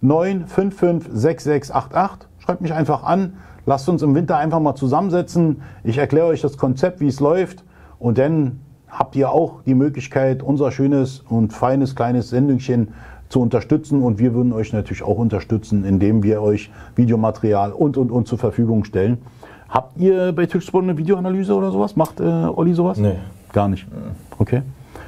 955 6688. Schreibt mich einfach an. Lasst uns im Winter einfach mal zusammensetzen. Ich erkläre euch das Konzept, wie es läuft. Und dann habt ihr auch die Möglichkeit, unser schönes und feines kleines Sendungchen zu unterstützen. Und wir würden euch natürlich auch unterstützen, indem wir euch Videomaterial und zur Verfügung stellen. Habt ihr bei Twitch-Sport eine Videoanalyse oder sowas? Macht Olli sowas? Nee. Gar nicht. Okay.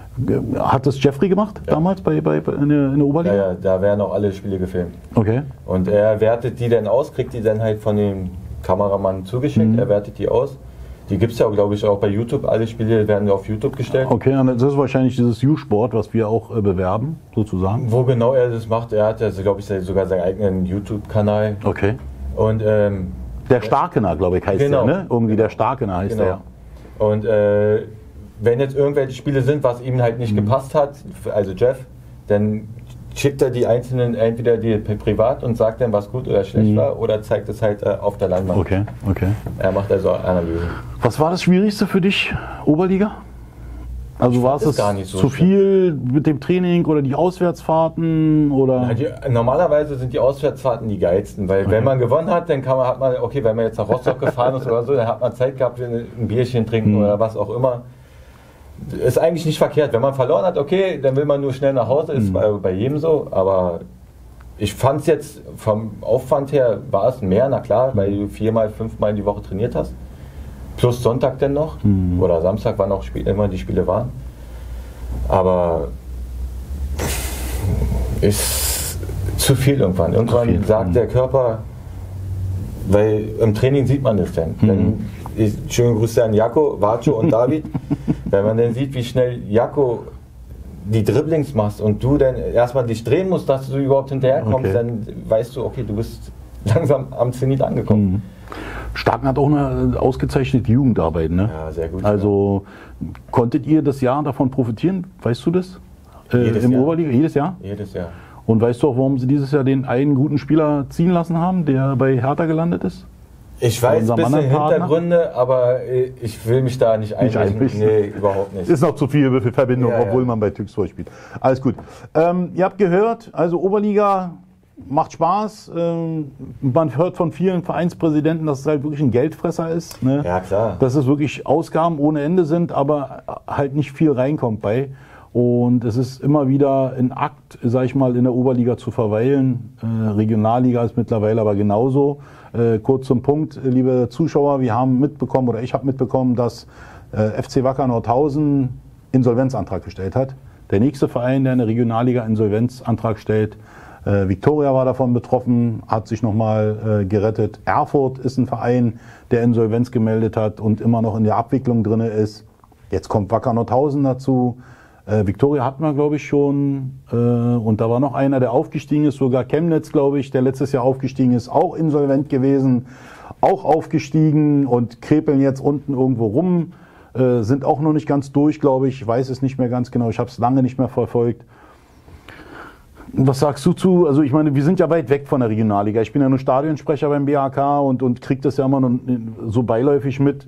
Hat das Jeffrey gemacht damals in der Oberliga? Ja, da werden auch alle Spiele gefilmt. Okay. Und er wertet die dann aus, kriegt die dann halt von dem Kameramann zugeschickt, er wertet die aus. Die gibt es ja, glaube ich, auch bei YouTube. Alle Spiele werden auf YouTube gestellt. Okay, und das ist wahrscheinlich dieses U-Sport, was wir auch bewerben, sozusagen. Wo genau er das macht, er hat also, glaube ich, sogar seinen eigenen YouTube-Kanal. Okay. Und der Starkener, glaube ich, heißt genau. der, ne? Irgendwie der Starkener heißt Genau. der. Und wenn jetzt irgendwelche Spiele sind, was ihm halt nicht gepasst hat, also Jeff, dann schickt er die einzelnen entweder die privat und sagt dann, was gut oder schlecht war, oder zeigt es halt auf der Leinwand. Okay, okay. Er macht also Analysen. Was war das Schwierigste für dich, Oberliga? Also war es gar nicht so zu viel mit dem Training oder die Auswärtsfahrten? Oder? Ja, normalerweise sind die Auswärtsfahrten die geilsten, weil wenn man gewonnen hat, dann hat man, okay, wenn man jetzt nach Rostock gefahren ist oder so, dann hat man Zeit gehabt, ein Bierchen trinken oder was auch immer. Ist eigentlich nicht verkehrt. Wenn man verloren hat, okay, dann will man nur schnell nach Hause, ist bei jedem so, aber ich fand es jetzt vom Aufwand her, war es mehr, na klar, weil du 4-mal, 5-mal in die Woche trainiert hast. Plus Sonntag dann noch oder Samstag, wann auch immer die Spiele waren. Aber ist zu viel irgendwann. Irgendwann sagt der Körper, weil im Training sieht man das dann. Schönen Grüße an Jako, Vacho und David. Wenn man dann sieht, wie schnell Jako die Dribblings machst und du dann erstmal dich drehen musst, dass du überhaupt hinterherkommst, dann weißt du, okay, du bist langsam am Zenit angekommen. Starken hat auch eine ausgezeichnete Jugendarbeit, ne? Ja, sehr gut. Also konntet ihr das Jahr davon profitieren? Weißt du das? Jedes Im Jahr. Oberliga? Jedes Jahr? Jedes Jahr. Und weißt du auch, warum sie dieses Jahr den einen guten Spieler ziehen lassen haben, der bei Hertha gelandet ist? Ich weiß ein bisschen Hintergründe, aber ich will mich da nicht einmischen. Nee, überhaupt nicht. Ist noch zu viel Verbindung, Ja, obwohl ja. man bei Tüxtor spielt. Alles gut. Ihr habt gehört, also Oberliga macht Spaß. Man hört von vielen Vereinspräsidenten, dass es halt wirklich ein Geldfresser ist. Ne? Ja, klar. Dass es wirklich Ausgaben ohne Ende sind, aber halt nicht viel reinkommt bei. Und es ist immer wieder ein Akt, sag ich mal, in der Oberliga zu verweilen. Regionalliga ist mittlerweile aber genauso. Kurz zum Punkt, liebe Zuschauer, wir haben mitbekommen, oder ich habe mitbekommen, dass FC Wacker Nordhausen Insolvenzantrag gestellt hat. Der nächste Verein, der eine Regionalliga Insolvenzantrag stellt, Viktoria war davon betroffen, hat sich nochmal gerettet. Erfurt ist ein Verein, der Insolvenz gemeldet hat und immer noch in der Abwicklung drin ist. Jetzt kommt Wacker Nordhausen dazu. Viktoria hatten wir, glaube ich, schon. Und da war noch einer, der aufgestiegen ist, sogar Chemnitz, glaube ich, der letztes Jahr aufgestiegen ist, auch insolvent gewesen, auch aufgestiegen und krepeln jetzt unten irgendwo rum. Sind auch noch nicht ganz durch, glaube ich. Ich weiß es nicht mehr ganz genau. Ich habe es lange nicht mehr verfolgt. Was sagst du zu? Also ich meine, wir sind ja weit weg von der Regionalliga. Ich bin ja nur Stadionsprecher beim BHK und kriege das ja immer noch so beiläufig mit.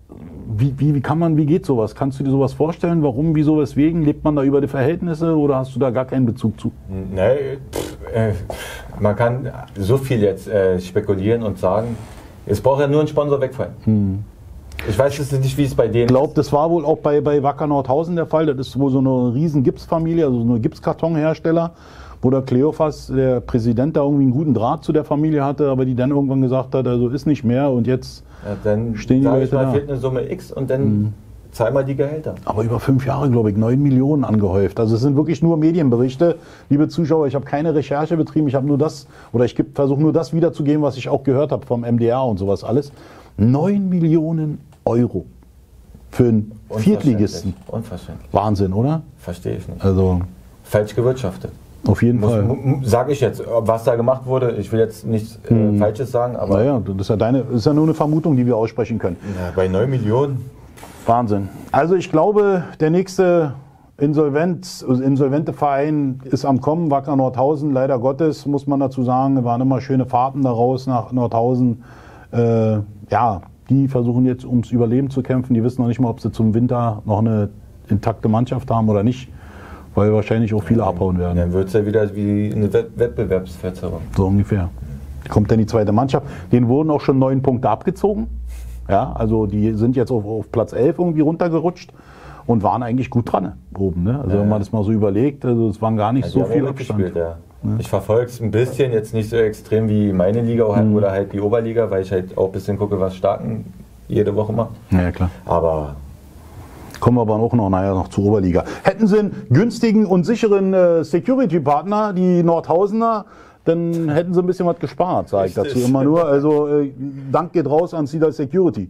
Wie geht sowas? Kannst du dir sowas vorstellen? Warum, wieso, weswegen? Lebt man da über die Verhältnisse oder hast du da gar keinen Bezug zu? Nee, Man kann so viel jetzt spekulieren und sagen, es braucht ja nur ein Sponsor wegfallen. Ich weiß jetzt nicht, wie es bei denen Ich glaube, das war wohl auch bei Wacker Nordhausen der Fall. Das ist wohl so eine riesen Gipsfamilie, also so eine Gipskartonhersteller, wo der Kleophas, der Präsident, da irgendwie einen guten Draht zu der Familie hatte, aber die dann irgendwann gesagt hat, also ist nicht mehr und jetzt dann stehen die Leute da. Fehlt eine Summe X und dann zahl mal die Gehälter. Aber über 5 Jahre, glaube ich, 9 Millionen angehäuft. Also es sind wirklich nur Medienberichte. Liebe Zuschauer, ich habe keine Recherche betrieben. Ich habe nur das, oder ich versuche nur das wiederzugeben, was ich auch gehört habe vom MDR und sowas alles. 9 Millionen Euro für einen Viertligisten. Unverständlich. Wahnsinn, oder? Verstehe ich nicht. Also falsch gewirtschaftet. Auf jeden Fall. Sage ich jetzt, was da gemacht wurde. Ich will jetzt nichts Falsches sagen, aber. Naja, das ist ja nur eine Vermutung, die wir aussprechen können. Ja, bei 9 Millionen. Wahnsinn. Also ich glaube, der nächste insolvente Verein ist am Kommen, Wacker Nordhausen. Leider Gottes, muss man dazu sagen, waren immer schöne Fahrten daraus nach Nordhausen. Ja, die versuchen jetzt ums Überleben zu kämpfen. Die wissen noch nicht mal, ob sie zum Winter noch eine intakte Mannschaft haben oder nicht, weil wahrscheinlich auch viele abhauen werden. Dann wird es ja wieder wie eine Wettbewerbsverzerrung. So ungefähr. Kommt dann die zweite Mannschaft. Denen wurden auch schon 9 Punkte abgezogen. Ja, also die sind jetzt auf Platz 11 irgendwie runtergerutscht und waren eigentlich gut dran oben. Ne? Also wenn man das mal so überlegt, also es waren gar nicht so viel Abstand. Gespielt, ja. Ich verfolge es ein bisschen, jetzt nicht so extrem wie meine Liga oder halt die Oberliga, weil ich halt auch ein bisschen gucke, was Starken jede Woche macht. Ja, klar. Aber kommen wir aber auch noch zur Oberliga. Hätten sie einen günstigen und sicheren Security-Partner, die Nordhausener, dann hätten sie ein bisschen was gespart, sage ich dazu immer nur. Also Dank geht raus an Cedar Security.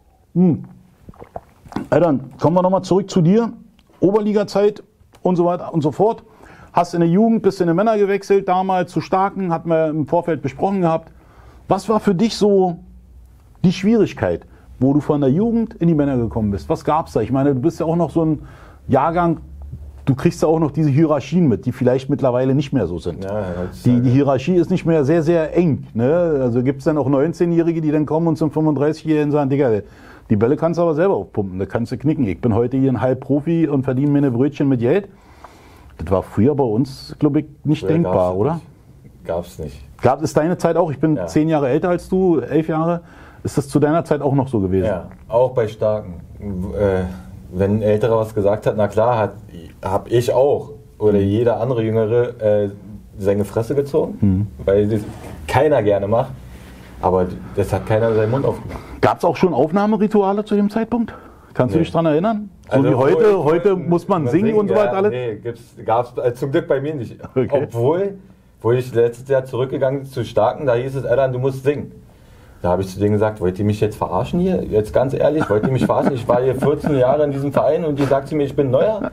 Dann kommen wir nochmal zurück zu dir. Oberliga-Zeit und so weiter und so fort. Hast in der Jugend, bist in den Männer gewechselt, damals zu Starken, hatten wir im Vorfeld besprochen gehabt. Was war für dich so die Schwierigkeit, wo du von der Jugend in die Männer gekommen bist? Was gab es da? Ich meine, du bist ja auch noch so ein Jahrgang, du kriegst ja auch noch diese Hierarchien mit, die vielleicht mittlerweile nicht mehr so sind. Ja, die Hierarchie ist nicht mehr sehr, sehr eng. Ne? Also gibt es dann auch 19-Jährige, die dann kommen und zum 35-Jährigen sagen, Digga, die Bälle kannst du aber selber aufpumpen, da kannst du knicken. Ich bin heute hier ein Halbprofi und verdiene mir eine Brötchen mit Geld. Das war früher bei uns, glaube ich, nicht denkbar, oder? Gab's nicht. Ist deine Zeit auch? Ich bin 10 Jahre älter als du, 11 Jahre. Ist das zu deiner Zeit auch noch so gewesen? Ja, auch bei Starken. Wenn ein Älterer was gesagt hat, na klar, habe ich auch oder jeder andere Jüngere seine Fresse gezogen, weil das keiner gerne macht. Aber das hat keiner seinen Mund aufgemacht. Gab es auch schon Aufnahmerituale zu dem Zeitpunkt? Kannst du dich daran erinnern? So Also wie heute muss man singen und so weiter alles? Nee, gab es zum Glück bei mir nicht. Okay. Obwohl, wo ich letztes Jahr zurückgegangen zu Starken, da hieß es, Alter, du musst singen. Da habe ich zu denen gesagt, wollt ihr mich jetzt verarschen hier? Jetzt ganz ehrlich, wollt ihr mich verarschen? Ich war hier 14 Jahre in diesem Verein und ihr sagt mir, ich bin neuer?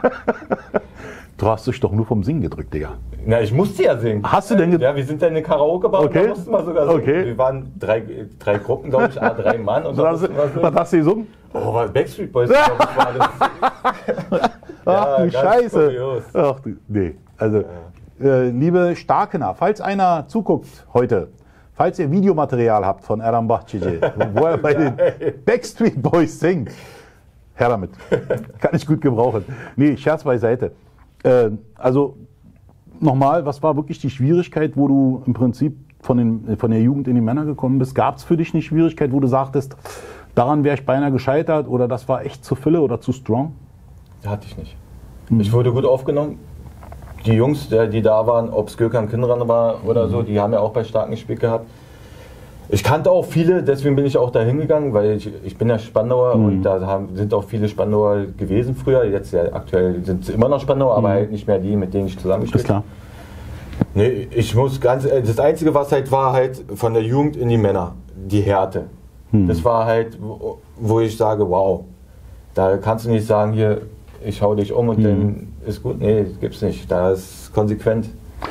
Du hast dich doch nur vom Singen gedrückt, Digga. Na, ich musste ja singen. Hast du denn Ja, wir sind dann in eine Karaoke-Bar und da mussten wir sogar singen. Okay. Wir waren drei Gruppen, glaube ich, 3 Mann. Und was hast du gesungen? Oh, was Backstreet Boys, glaube ich, war das. Ach du ganz Scheiße. kurios. Ach du, nee. Also, liebe Starkener, falls einer zuguckt heute, falls ihr Videomaterial habt von Erdem Bahçeci, wo er bei den Backstreet Boys singt, her damit. Kann ich gut gebrauchen. Nee, Scherz beiseite. Also, nochmal, was war wirklich die Schwierigkeit, wo du im Prinzip von der Jugend in die Männer gekommen bist? Gab es für dich eine Schwierigkeit, wo du sagtest, daran wäre ich beinahe gescheitert oder das war echt zu Fülle oder zu strong? Hatte ich nicht. Ich wurde gut aufgenommen. Die Jungs, die da waren, ob es Gökhan Kinran war oder so, die haben ja auch bei Starken gespielt gehabt. Ich kannte auch viele, deswegen bin ich auch da hingegangen, weil ich bin ja Spandauer und da sind auch viele Spandauer gewesen früher. Jetzt ja aktuell sind es immer noch Spandauer, aber halt nicht mehr die, mit denen ich zusammengespielt habe. Nee, ich muss das Einzige, was halt war, halt von der Jugend in die Männer, die Härte. Das war halt, wo ich sage, wow, da kannst du nicht sagen, hier, ich hau dich um und dann ist gut. Nee, das gibt's nicht. Da ist konsequent.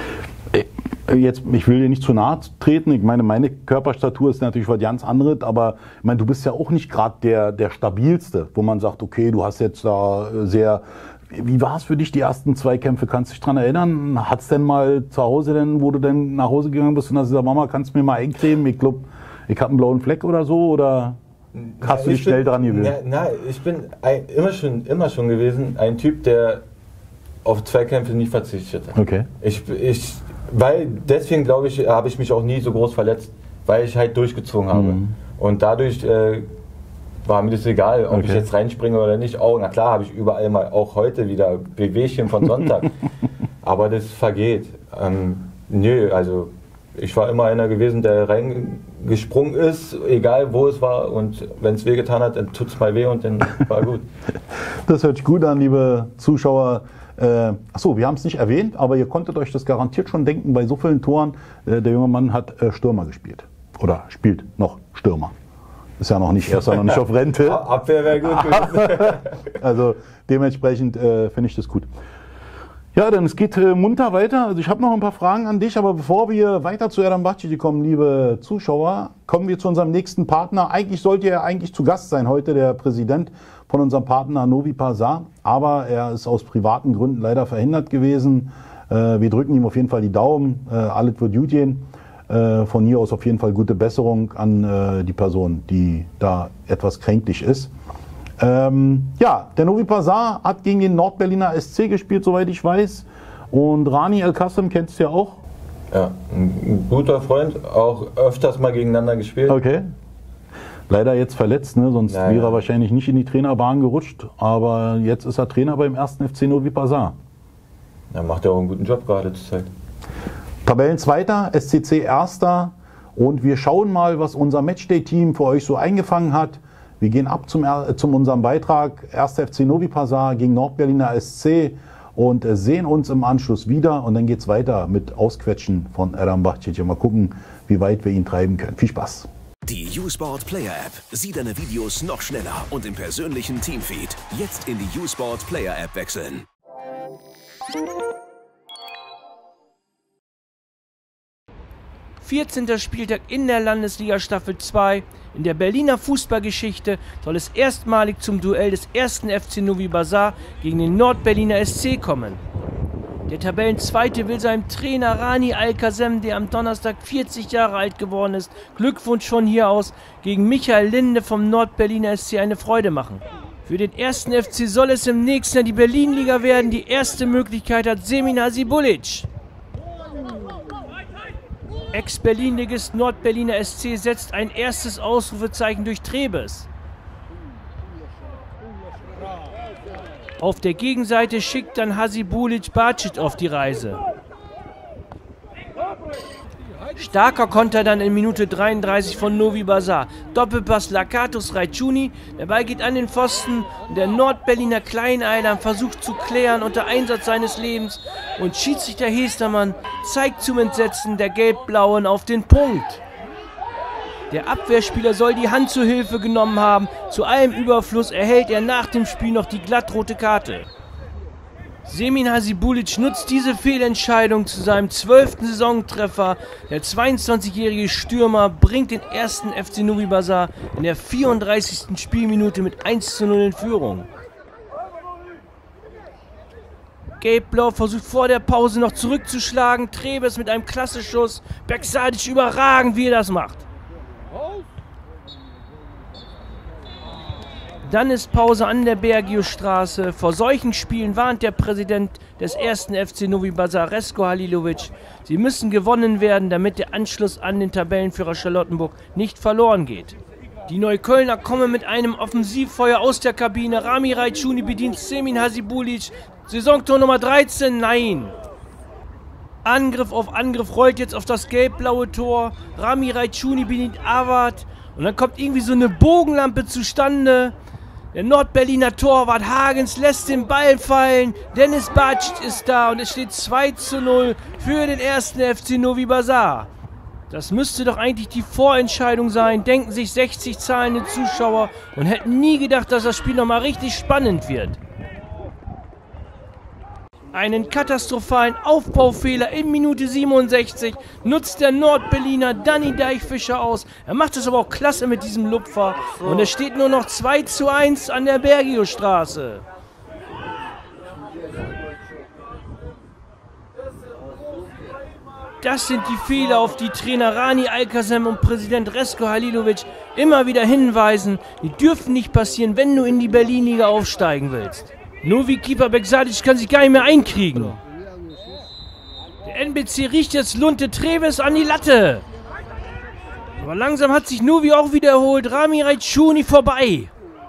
Jetzt, ich will dir nicht zu nahe treten. Ich meine, meine Körperstatur ist natürlich was ganz anderes, aber ich meine, du bist ja auch nicht gerade der stabilste, wo man sagt, okay, du hast jetzt da sehr. Wie war es für dich, die ersten 2 Kämpfe? Kannst du dich daran erinnern? Hat es denn mal zu Hause, wo du dann nach Hause gegangen bist und hast gesagt, Mama, kannst du mir mal eincremen? Ich glaube, ich habe einen blauen Fleck oder so? Oder hast du dich schnell dran gewöhnt? Nein, ich bin immer schon gewesen, ein Typ, der auf Zweikämpfe nie verzichtet hat. Okay. Weil deswegen, glaube ich, habe ich mich auch nie so groß verletzt, weil ich halt durchgezogen habe. Und dadurch war mir das egal, ob ich jetzt reinspringe oder nicht. Oh, na klar, habe ich überall mal, auch heute wieder Bewegchen von Sonntag. Aber das vergeht. Nö, also ich war immer einer gewesen, der reingesprungen ist, egal wo es war. Und wenn es wehgetan hat, dann tut es mal weh und dann war gut. Das hört sich gut an, liebe Zuschauer. Achso, wir haben es nicht erwähnt, aber ihr konntet euch das garantiert schon denken, bei so vielen Toren. Der junge Mann hat Stürmer gespielt. Oder spielt noch Stürmer. Ist ja noch nicht, er ist ja noch nicht auf Rente. Abwehr wäre gut gewesen. Also dementsprechend finde ich das gut. Ja, dann es geht munter weiter. Also ich habe noch ein paar Fragen an dich, aber bevor wir weiter zu Erdem Bahçeci kommen, liebe Zuschauer, kommen wir zu unserem nächsten Partner. Eigentlich sollte er zu Gast sein heute, der Präsident von unserem Partner Novi Pazar, aber er ist aus privaten Gründen leider verhindert gewesen. Wir drücken ihm auf jeden Fall die Daumen. Alles wird gut gehen. Von hier aus auf jeden Fall gute Besserung an die Person, die da etwas kränklich ist. Ja, der Novi Pazar hat gegen den Nordberliner SC gespielt, soweit ich weiß. Und Rani El-Qassem kennst du ja auch. Ja, ein guter Freund, auch öfters mal gegeneinander gespielt. Okay. Leider jetzt verletzt, ne? Sonst wäre er wahrscheinlich nicht in die Trainerbahn gerutscht. Aber jetzt ist er Trainer beim 1. FC Novi Pazar. Ja, macht ja auch einen guten Job gerade zur Zeit. Tabellenzweiter, SCC Erster. Und wir schauen mal, was unser Matchday-Team für euch so eingefangen hat. Wir gehen ab zum unserem Beitrag 1. FC Novi Pazar gegen Nordberliner SC und sehen uns im Anschluss wieder. Und dann geht es weiter mit Ausquetschen von Erdem Bahçeci. Mal gucken, wie weit wir ihn treiben können. Viel Spaß! Die U-Sport Player App. Sieh deine Videos noch schneller und im persönlichen Teamfeed. Jetzt in die U-Sport Player App wechseln. ...14. Spieltag in der Landesliga Staffel 2. In der Berliner Fußballgeschichte soll es erstmalig zum Duell des 1. FC Novi Pazar gegen den Nordberliner SC kommen. Der Tabellenzweite will seinem Trainer Rani El-Qassem, der am Donnerstag 40 Jahre alt geworden ist, Glückwunsch von hier aus, gegen Michael Linde vom Nordberliner SC eine Freude machen. Für den 1. FC soll es im nächsten Jahr die Berlin-Liga werden. Die erste Möglichkeit hat Semin Hasibulic. Ex-Berlin-Ligist Nordberliner SC setzt ein erstes Ausrufezeichen durch Trebes. Auf der Gegenseite schickt dann Hasibulic Bacit auf die Reise. Starker Konter dann in Minute 33 von Novi Pazar. Doppelpass Lakatos Raichuni, der Ball geht an den Pfosten und der Nordberliner Kleineiler versucht zu klären unter Einsatz seines Lebens und Schiedsrichter Hestermann zeigt zum Entsetzen der Gelb-Blauen auf den Punkt. Der Abwehrspieler soll die Hand zur Hilfe genommen haben. Zu allem Überfluss erhält er nach dem Spiel noch die glattrote Karte. Semin Hasibulic nutzt diese Fehlentscheidung zu seinem 12. Saisontreffer. Der 22-jährige Stürmer bringt den 1. FC Novi Pazar in der 34. Spielminute mit 1:0 in Führung. Gelb-Blau versucht vor der Pause noch zurückzuschlagen. Trebes mit einem Klassenschuss. Beksadic überragend, wie er das macht. Dann ist Pause an der Bergio-Straße. Vor solchen Spielen warnt der Präsident des 1. FC Novi Pazar, Resko Halilovic, sie müssen gewonnen werden, damit der Anschluss an den Tabellenführer Charlottenburg nicht verloren geht. Die Neuköllner kommen mit einem Offensivfeuer aus der Kabine. Rami Raichuni bedient Semin Hasibulic. Saisontor Nummer 13, nein. Angriff auf Angriff rollt jetzt auf das gelb-blaue Tor. Rami Raichuni bedient Awad. Und dann kommt irgendwie so eine Bogenlampe zustande. Der Nordberliner Torwart Hagens lässt den Ball fallen. Dennis Bacit ist da und es steht 2:0 für den 1. FC Novi Pazar. Das müsste doch eigentlich die Vorentscheidung sein, denken sich 60 zahlende Zuschauer und hätten nie gedacht, dass das Spiel nochmal richtig spannend wird. Einen katastrophalen Aufbaufehler in Minute 67 nutzt der Nordberliner Danny Deichfischer aus. Er macht es aber auch klasse mit diesem Lupfer. Und es steht nur noch 2:1 an der Bergio-Straße. Das sind die Fehler, auf die Trainer Rani El-Qassem und Präsident Resko Halilovic immer wieder hinweisen. Die dürfen nicht passieren, wenn du in die Berlin-Liga aufsteigen willst. Novi-Keeper Beksadic kann sich gar nicht mehr einkriegen. Der NBC riecht jetzt Lunte Treves an die Latte. Aber langsam hat sich Novi auch wiederholt. Rami Raicuni vorbei.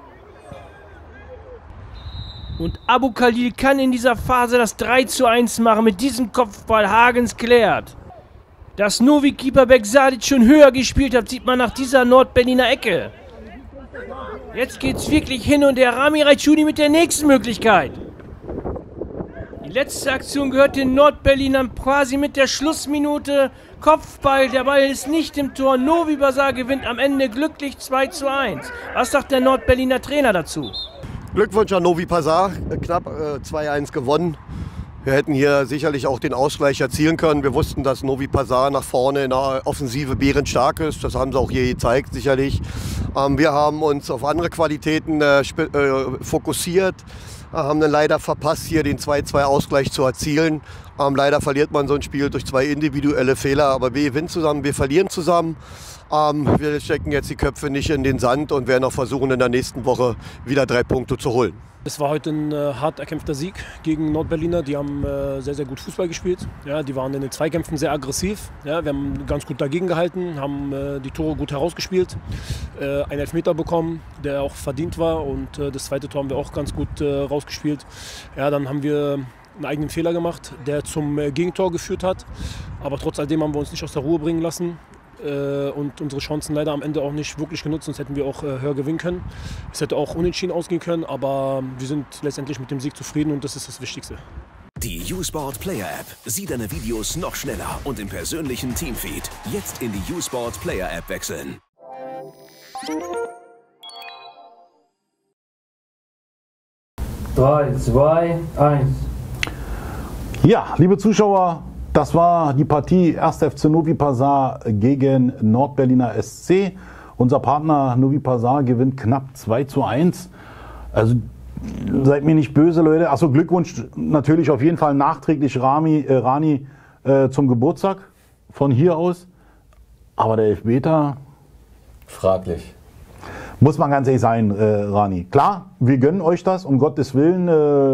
Und Abu Khalil kann in dieser Phase das 3:1 machen. Mit diesem Kopfball Hagens klärt. Dass Novi-Keeper Beksadic schon höher gespielt hat, sieht man nach dieser Nordberliner Ecke. Jetzt geht's wirklich hin und der Rami Raicuni mit der nächsten Möglichkeit. Die letzte Aktion gehört den Nordberlinern quasi mit der Schlussminute. Kopfball, der Ball ist nicht im Tor. Novi Pazar gewinnt am Ende glücklich 2:1. Was sagt der Nordberliner Trainer dazu? Glückwunsch an Novi Pazar, knapp 2:1 gewonnen. Wir hätten hier sicherlich auch den Ausgleich erzielen können. Wir wussten, dass Novi Pazar nach vorne in der Offensive bärenstark ist. Das haben sie auch hier gezeigt, sicherlich. Wir haben uns auf andere Qualitäten fokussiert, haben dann leider verpasst, hier den 2:2-Ausgleich zu erzielen. Leider verliert man so ein Spiel durch 2 individuelle Fehler, aber wir gewinnen zusammen, wir verlieren zusammen. Wir stecken jetzt die Köpfe nicht in den Sand und werden auch versuchen, in der nächsten Woche wieder 3 Punkte zu holen. Es war heute ein hart erkämpfter Sieg gegen Nordberliner. Die haben sehr, sehr gut Fußball gespielt. Ja, die waren in den Zweikämpfen sehr aggressiv. Ja, wir haben ganz gut dagegen gehalten, haben die Tore gut herausgespielt. Einen Elfmeter bekommen, der auch verdient war. Und das zweite Tor haben wir auch ganz gut rausgespielt. Ja, dann haben wir einen eigenen Fehler gemacht, der zum Gegentor geführt hat. Aber trotz alledem haben wir uns nicht aus der Ruhe bringen lassen. Und unsere Chancen leider am Ende auch nicht wirklich genutzt, sonst hätten wir auch höher gewinnen können. Es hätte auch unentschieden ausgehen können, aber wir sind letztendlich mit dem Sieg zufrieden und das ist das Wichtigste. Die U-Sport Player App. Sieh deine Videos noch schneller und im persönlichen Teamfeed. Jetzt in die U-Sport Player App wechseln. Drei, zwei, eins. Ja, liebe Zuschauer, das war die Partie 1. FC Novi Pazar gegen Nordberliner SC. Unser Partner Novi Pazar gewinnt knapp 2:1. Also seid mir nicht böse, Leute. Achso, Glückwunsch natürlich auf jeden Fall nachträglich Rani zum Geburtstag von hier aus. Aber der Elfmeter... Fraglich. Muss man ganz ehrlich sein, Rani. Klar, wir gönnen euch das, um Gottes Willen.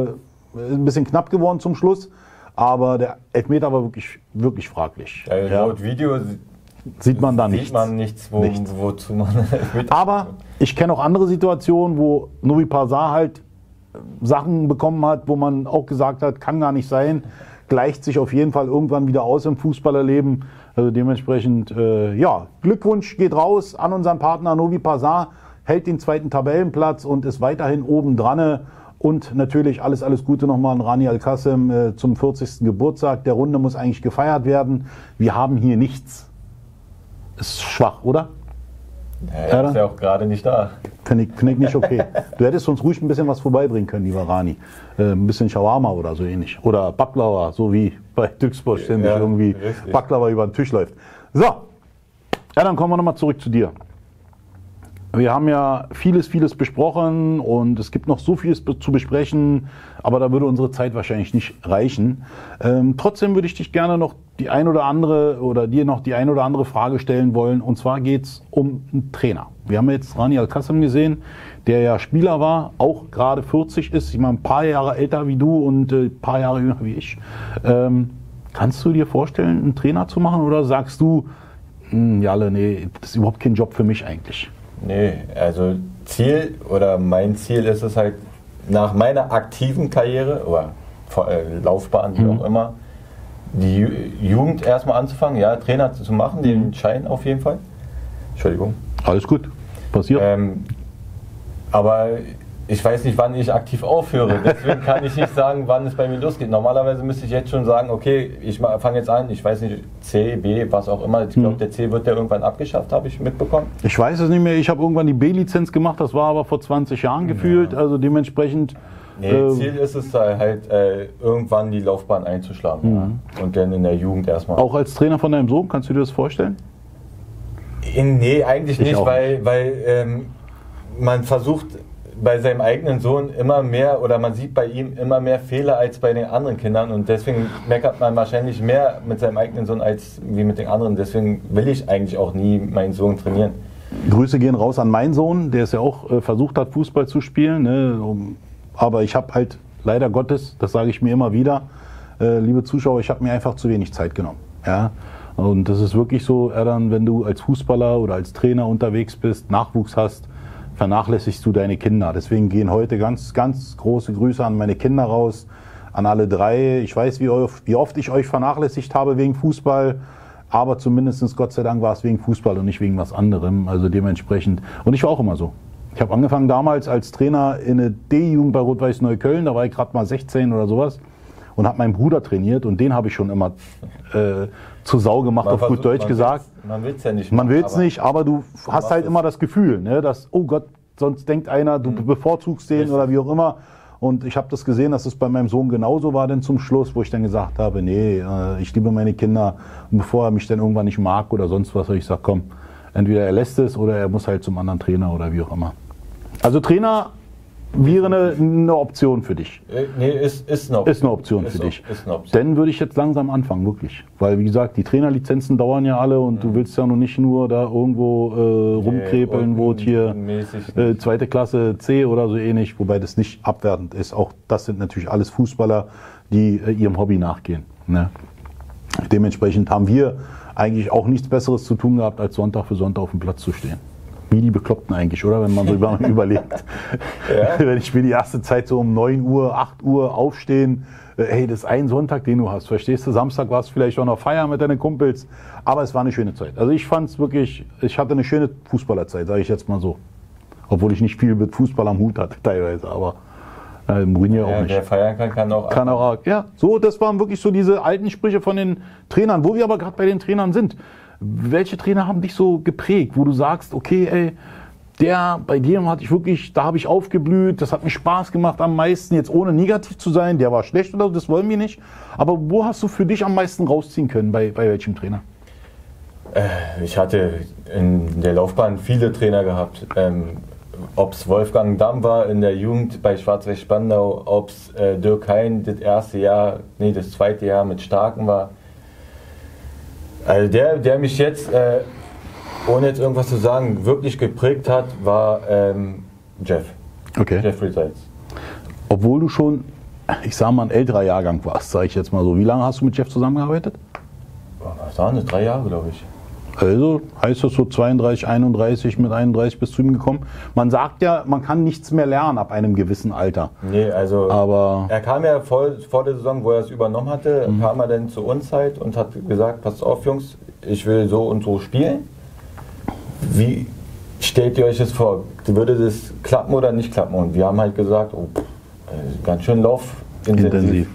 Ein bisschen knapp geworden zum Schluss. Aber der Elfmeter war wirklich fraglich. Laut Video sieht man da nichts. Sieht man nichts, wozu man Aber ich kenne auch andere Situationen, wo Novi Pazar halt Sachen bekommen hat, wo man auch gesagt hat, kann gar nicht sein. Gleicht sich auf jeden Fall irgendwann wieder aus im Fußballerleben. Also dementsprechend, ja, Glückwunsch geht raus an unseren Partner Novi Pazar. Hält den 2. Tabellenplatz und ist weiterhin oben dran. Und natürlich alles Gute nochmal an Rani Al-Qasim zum 40. Geburtstag. Der Runde muss eigentlich gefeiert werden. Wir haben hier nichts. Ist schwach, oder? Ja, er ist ja auch gerade nicht da. Finde ich nicht okay. Du hättest uns ruhig ein bisschen was vorbeibringen können, lieber Rani. Ein bisschen Shawarma oder so ähnlich. Oder Baklava, so wie bei Düxbusch ständig irgendwie richtig. Baklava über den Tisch läuft. So, ja, dann kommen wir nochmal zurück zu dir. Wir haben ja vieles besprochen und es gibt noch so vieles zu besprechen, aber da würde unsere Zeit wahrscheinlich nicht reichen. Trotzdem würde ich dich gerne noch die ein oder andere oder dir noch die ein oder andere Frage stellen wollen. Und zwar geht es um einen Trainer. Wir haben jetzt Rani Al-Qasim gesehen, der ja Spieler war, auch gerade 40 ist, ich meine ein paar Jahre älter wie du und ein paar Jahre jünger wie ich. Kannst du dir vorstellen, einen Trainer zu machen oder sagst du, Jalle, nee, das ist überhaupt kein Job für mich eigentlich? Nee, also Ziel oder mein Ziel ist es halt, nach meiner aktiven Karriere oder Laufbahn, wie auch immer, die Jugend erstmal anzufangen, ja, Trainer zu machen, den Schein auf jeden Fall. Entschuldigung. Alles gut, passiert. Aber ich weiß nicht, wann ich aktiv aufhöre, deswegen kann ich nicht sagen, wann es bei mir losgeht. Normalerweise müsste ich jetzt schon sagen, okay, ich fange jetzt an, ich weiß nicht, C, B, was auch immer. Ich glaube, der C wird ja irgendwann abgeschafft, habe ich mitbekommen. Ich weiß es nicht mehr, ich habe irgendwann die B-Lizenz gemacht, das war aber vor 20 Jahren gefühlt, also dementsprechend... Nee, Ziel ist es halt, irgendwann die Laufbahn einzuschlagen und dann in der Jugend erstmal. Auch als Trainer von deinem Sohn, kannst du dir das vorstellen? Nee, eigentlich nicht, weil man versucht... bei seinem eigenen Sohn immer mehr oder man sieht bei ihm immer mehr Fehler als bei den anderen Kindern und deswegen meckert man wahrscheinlich mehr mit seinem eigenen Sohn als wie mit den anderen. Deswegen will ich eigentlich auch nie meinen Sohn trainieren. Grüße gehen raus an meinen Sohn, der es ja auch versucht hat, Fußball zu spielen. Ne? Aber ich habe halt leider Gottes, das sage ich mir immer wieder, liebe Zuschauer, ich habe mir einfach zu wenig Zeit genommen. Ja? Und das ist wirklich so, Erdan, wenn du als Fußballer oder als Trainer unterwegs bist, Nachwuchs hast, vernachlässigst du deine Kinder. Deswegen gehen heute ganz, ganz große Grüße an meine Kinder raus, an alle 3. Ich weiß, wie oft ich euch vernachlässigt habe wegen Fußball, aber zumindest Gott sei Dank war es wegen Fußball und nicht wegen was anderem. Also dementsprechend. Und ich war auch immer so. Ich habe angefangen damals als Trainer in der D-Jugend bei Rot-Weiß Neukölln, da war ich gerade mal 16 oder sowas und habe meinen Bruder trainiert und den habe ich schon immer zur Sau gemacht, auf gut Deutsch gesagt. Man will es ja nicht. Man will es nicht, aber du hast halt immer das Gefühl, ne, dass, oh Gott, sonst denkt einer, du bevorzugst den oder wie auch immer. Und ich habe das gesehen, dass es bei meinem Sohn genauso war denn zum Schluss, wo ich dann gesagt habe, nee, ich liebe meine Kinder. Und bevor er mich dann irgendwann nicht mag oder sonst was, habe ich gesagt, komm, entweder er lässt es oder er muss halt zum anderen Trainer oder wie auch immer. Also Trainer wäre eine Option für dich. Nee, ist eine Option. Ist eine Option für dich. Dann würde ich jetzt langsam anfangen, wirklich. Weil, wie gesagt, die Trainerlizenzen dauern ja alle und du willst ja noch nicht nur da irgendwo rumkrepeln, wo hier 2. Klasse C oder so ähnlich, wobei das nicht abwertend ist. Auch das sind natürlich alles Fußballer, die ihrem Hobby nachgehen. Ne? Dementsprechend haben wir eigentlich auch nichts Besseres zu tun gehabt, als Sonntag für Sonntag auf dem Platz zu stehen. Wie die Bekloppten eigentlich, oder? Wenn man so überlegt. Ja. Wenn ich mir die erste Zeit so um 9 Uhr, 8 Uhr aufstehen, hey, das ist ein Sonntag, den du hast. Verstehst du? Samstag war es vielleicht auch noch Feiern mit deinen Kumpels. Aber es war eine schöne Zeit. Also ich fand es wirklich, ich hatte eine schöne Fußballerzeit, sage ich jetzt mal so. Obwohl ich nicht viel mit Fußball am Hut hatte teilweise, aber Mourinho auch nicht. Wer feiern kann auch. Ja, so, das waren wirklich so diese alten Sprüche von den Trainern. Wo wir aber gerade bei den Trainern sind. Welche Trainer haben dich so geprägt, wo du sagst, okay, ey, bei dem hatte ich wirklich, da habe ich aufgeblüht, das hat mir Spaß gemacht am meisten, jetzt ohne negativ zu sein, der war schlecht oder so, das wollen wir nicht. Aber wo hast du für dich am meisten rausziehen können, bei welchem Trainer? Ich hatte in der Laufbahn viele Trainer gehabt. Ob es Wolfgang Damm war in der Jugend bei Schwarz-Weiß Spandau, ob es Dirk Hein das zweite Jahr mit Starken war. Also der mich jetzt, ohne jetzt irgendwas zu sagen, wirklich geprägt hat, war Jeff. Okay. Jeffrey Seitz. Obwohl du schon, ich sag mal, ein älterer Jahrgang warst, sage ich jetzt mal so. Wie lange hast du mit Jeff zusammengearbeitet? Was waren das? 3 Jahre, glaube ich. Also heißt das so 32, 31, mit 31 bist du ihm gekommen. Man sagt ja, man kann nichts mehr lernen ab einem gewissen Alter. Nee, also aber er kam ja vor der Saison, wo er es übernommen hatte, kam er dann zu uns halt und hat gesagt, passt auf Jungs, ich will so und so spielen. Wie stellt ihr euch das vor? Würde das klappen oder nicht klappen? Und wir haben halt gesagt, ganz schön laufintensiv.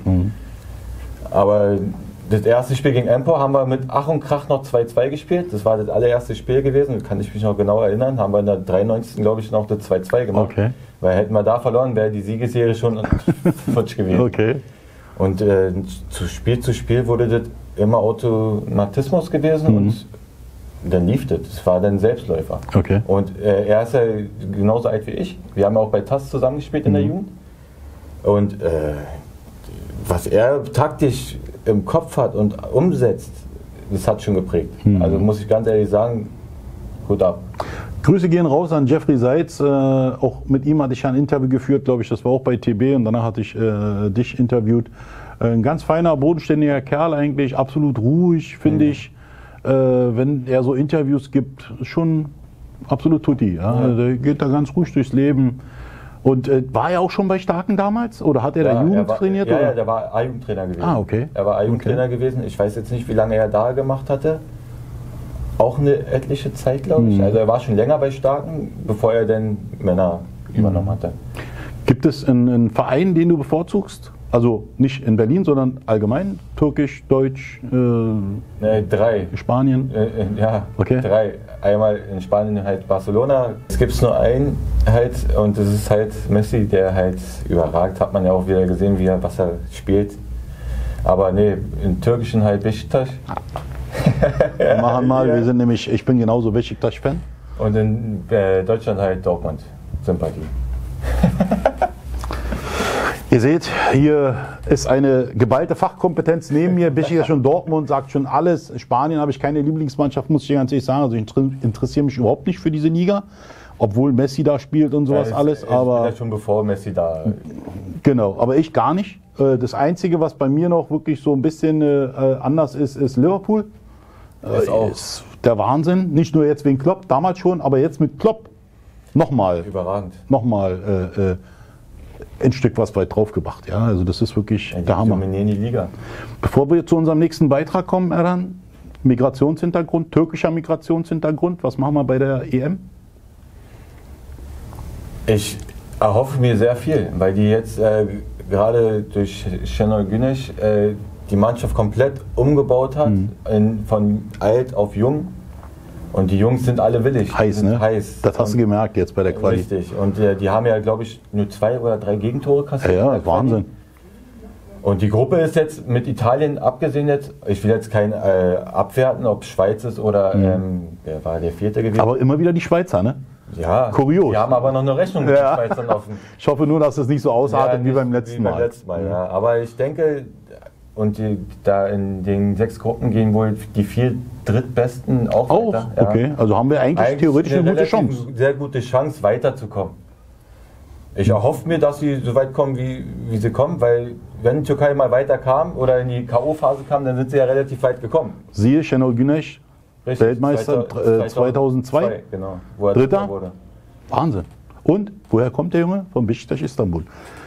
Aber das erste Spiel gegen Empor haben wir mit Ach und Krach noch 2-2 gespielt. Das war das allererste Spiel gewesen, da kann ich mich noch genau erinnern. Haben wir in der 93. glaube ich noch das 2-2 gemacht. Okay. Weil hätten wir da verloren, wäre die Siegesserie schon futsch gewesen. Okay. Und zu Spiel wurde das immer Automatismus gewesen und dann lief das. Das war dann Selbstläufer. Okay. Und er ist ja genauso alt wie ich. Wir haben ja auch bei TAS zusammengespielt in der Jugend. Und was er taktisch im Kopf hat und umsetzt, das hat schon geprägt. Also muss ich ganz ehrlich sagen, gut ab. Grüße gehen raus an Jeffrey Seitz. Auch mit ihm hatte ich ein Interview geführt, glaube ich, das war auch bei TB und danach hatte ich dich interviewt. Ein ganz feiner, bodenständiger Kerl eigentlich, absolut ruhig, finde ich. Wenn er so Interviews gibt, schon absolut tutti. Ja? Der geht da ganz ruhig durchs Leben. Und war er auch schon bei Starken damals? Oder hat er da Jugend trainiert? Ja, der war A-Jugendtrainer gewesen. Ah, okay. Er war A-Jugendtrainer gewesen. Ich weiß jetzt nicht, wie lange er da gemacht hatte. Auch eine etliche Zeit, glaube ich. Also er war schon länger bei Starken, bevor er dann Männer übernommen hatte. Gibt es einen Verein, den du bevorzugst? Also nicht in Berlin, sondern allgemein? Türkisch, Deutsch? Nee, 3. Spanien? Ja, okay. 3. Einmal in Spanien halt Barcelona. Es gibt nur einen halt und das ist halt Messi, der halt überragt. Hat man ja auch wieder gesehen, was er spielt. Aber nee, im Türkischen halt Beşiktaş. Wir machen mal, wir sind nämlich, ich bin genauso Beşiktaş-Fan. Und in Deutschland halt Dortmund. Sympathie. Ihr seht, hier ist eine geballte Fachkompetenz neben mir. Beşiktaş und Dortmund sagt schon alles. In Spanien habe ich keine Lieblingsmannschaft, muss ich ganz ehrlich sagen. Also ich interessiere mich überhaupt nicht für diese Liga, obwohl Messi da spielt und sowas alles. Aber ja schon bevor Messi da. Genau, aber ich gar nicht. Das Einzige, was bei mir noch wirklich so ein bisschen anders ist, ist Liverpool. Ist der Wahnsinn. Nicht nur jetzt wegen Klopp, damals schon, aber jetzt mit Klopp nochmal. Überragend. Nochmal ein Stück was weit draufgebracht. Ja, also das ist wirklich der Hammer. Dominieren die Liga. Bevor wir zu unserem nächsten Beitrag kommen, Erdan, Migrationshintergrund, türkischer Migrationshintergrund, was machen wir bei der EM? Ich erhoffe mir sehr viel, weil die jetzt gerade durch Şenol Güneş die Mannschaft komplett umgebaut hat, von alt auf jung. Und die Jungs sind alle willig. Heiß, ne? Heiß. Das hast du gemerkt jetzt bei der Quali. Richtig. Und die haben ja, glaube ich, nur 2 oder 3 Gegentore kassiert. Ja, Wahnsinn. Und die Gruppe ist jetzt mit Italien abgesehen jetzt, ich will jetzt kein abwerten, ob es Schweiz ist oder wer war der 4. gewesen. Aber immer wieder die Schweizer, ne? Ja, kurios. Die haben aber noch eine Rechnung mit den Schweizern offen. Ich hoffe nur, dass es nicht so ausartet wie beim letzten Mal. Ja. Aber ich denke, und da in den 6 Gruppen gehen wohl die 4 Drittbesten auch weiter. Ja. Okay, also haben wir eigentlich theoretisch eine gute Chance. Sehr gute Chance, weiterzukommen. Ich erhoffe mir, dass sie so weit kommen, wie sie kommen, weil wenn die Türkei mal weiter kam oder in die K.O.-Phase kam, dann sind sie ja relativ weit gekommen. Siehe Şenol Güneş, Weltmeister 2002, genau, wo er Dritter wurde. Wahnsinn. Und woher kommt der Junge? Von Beşiktaş Istanbul.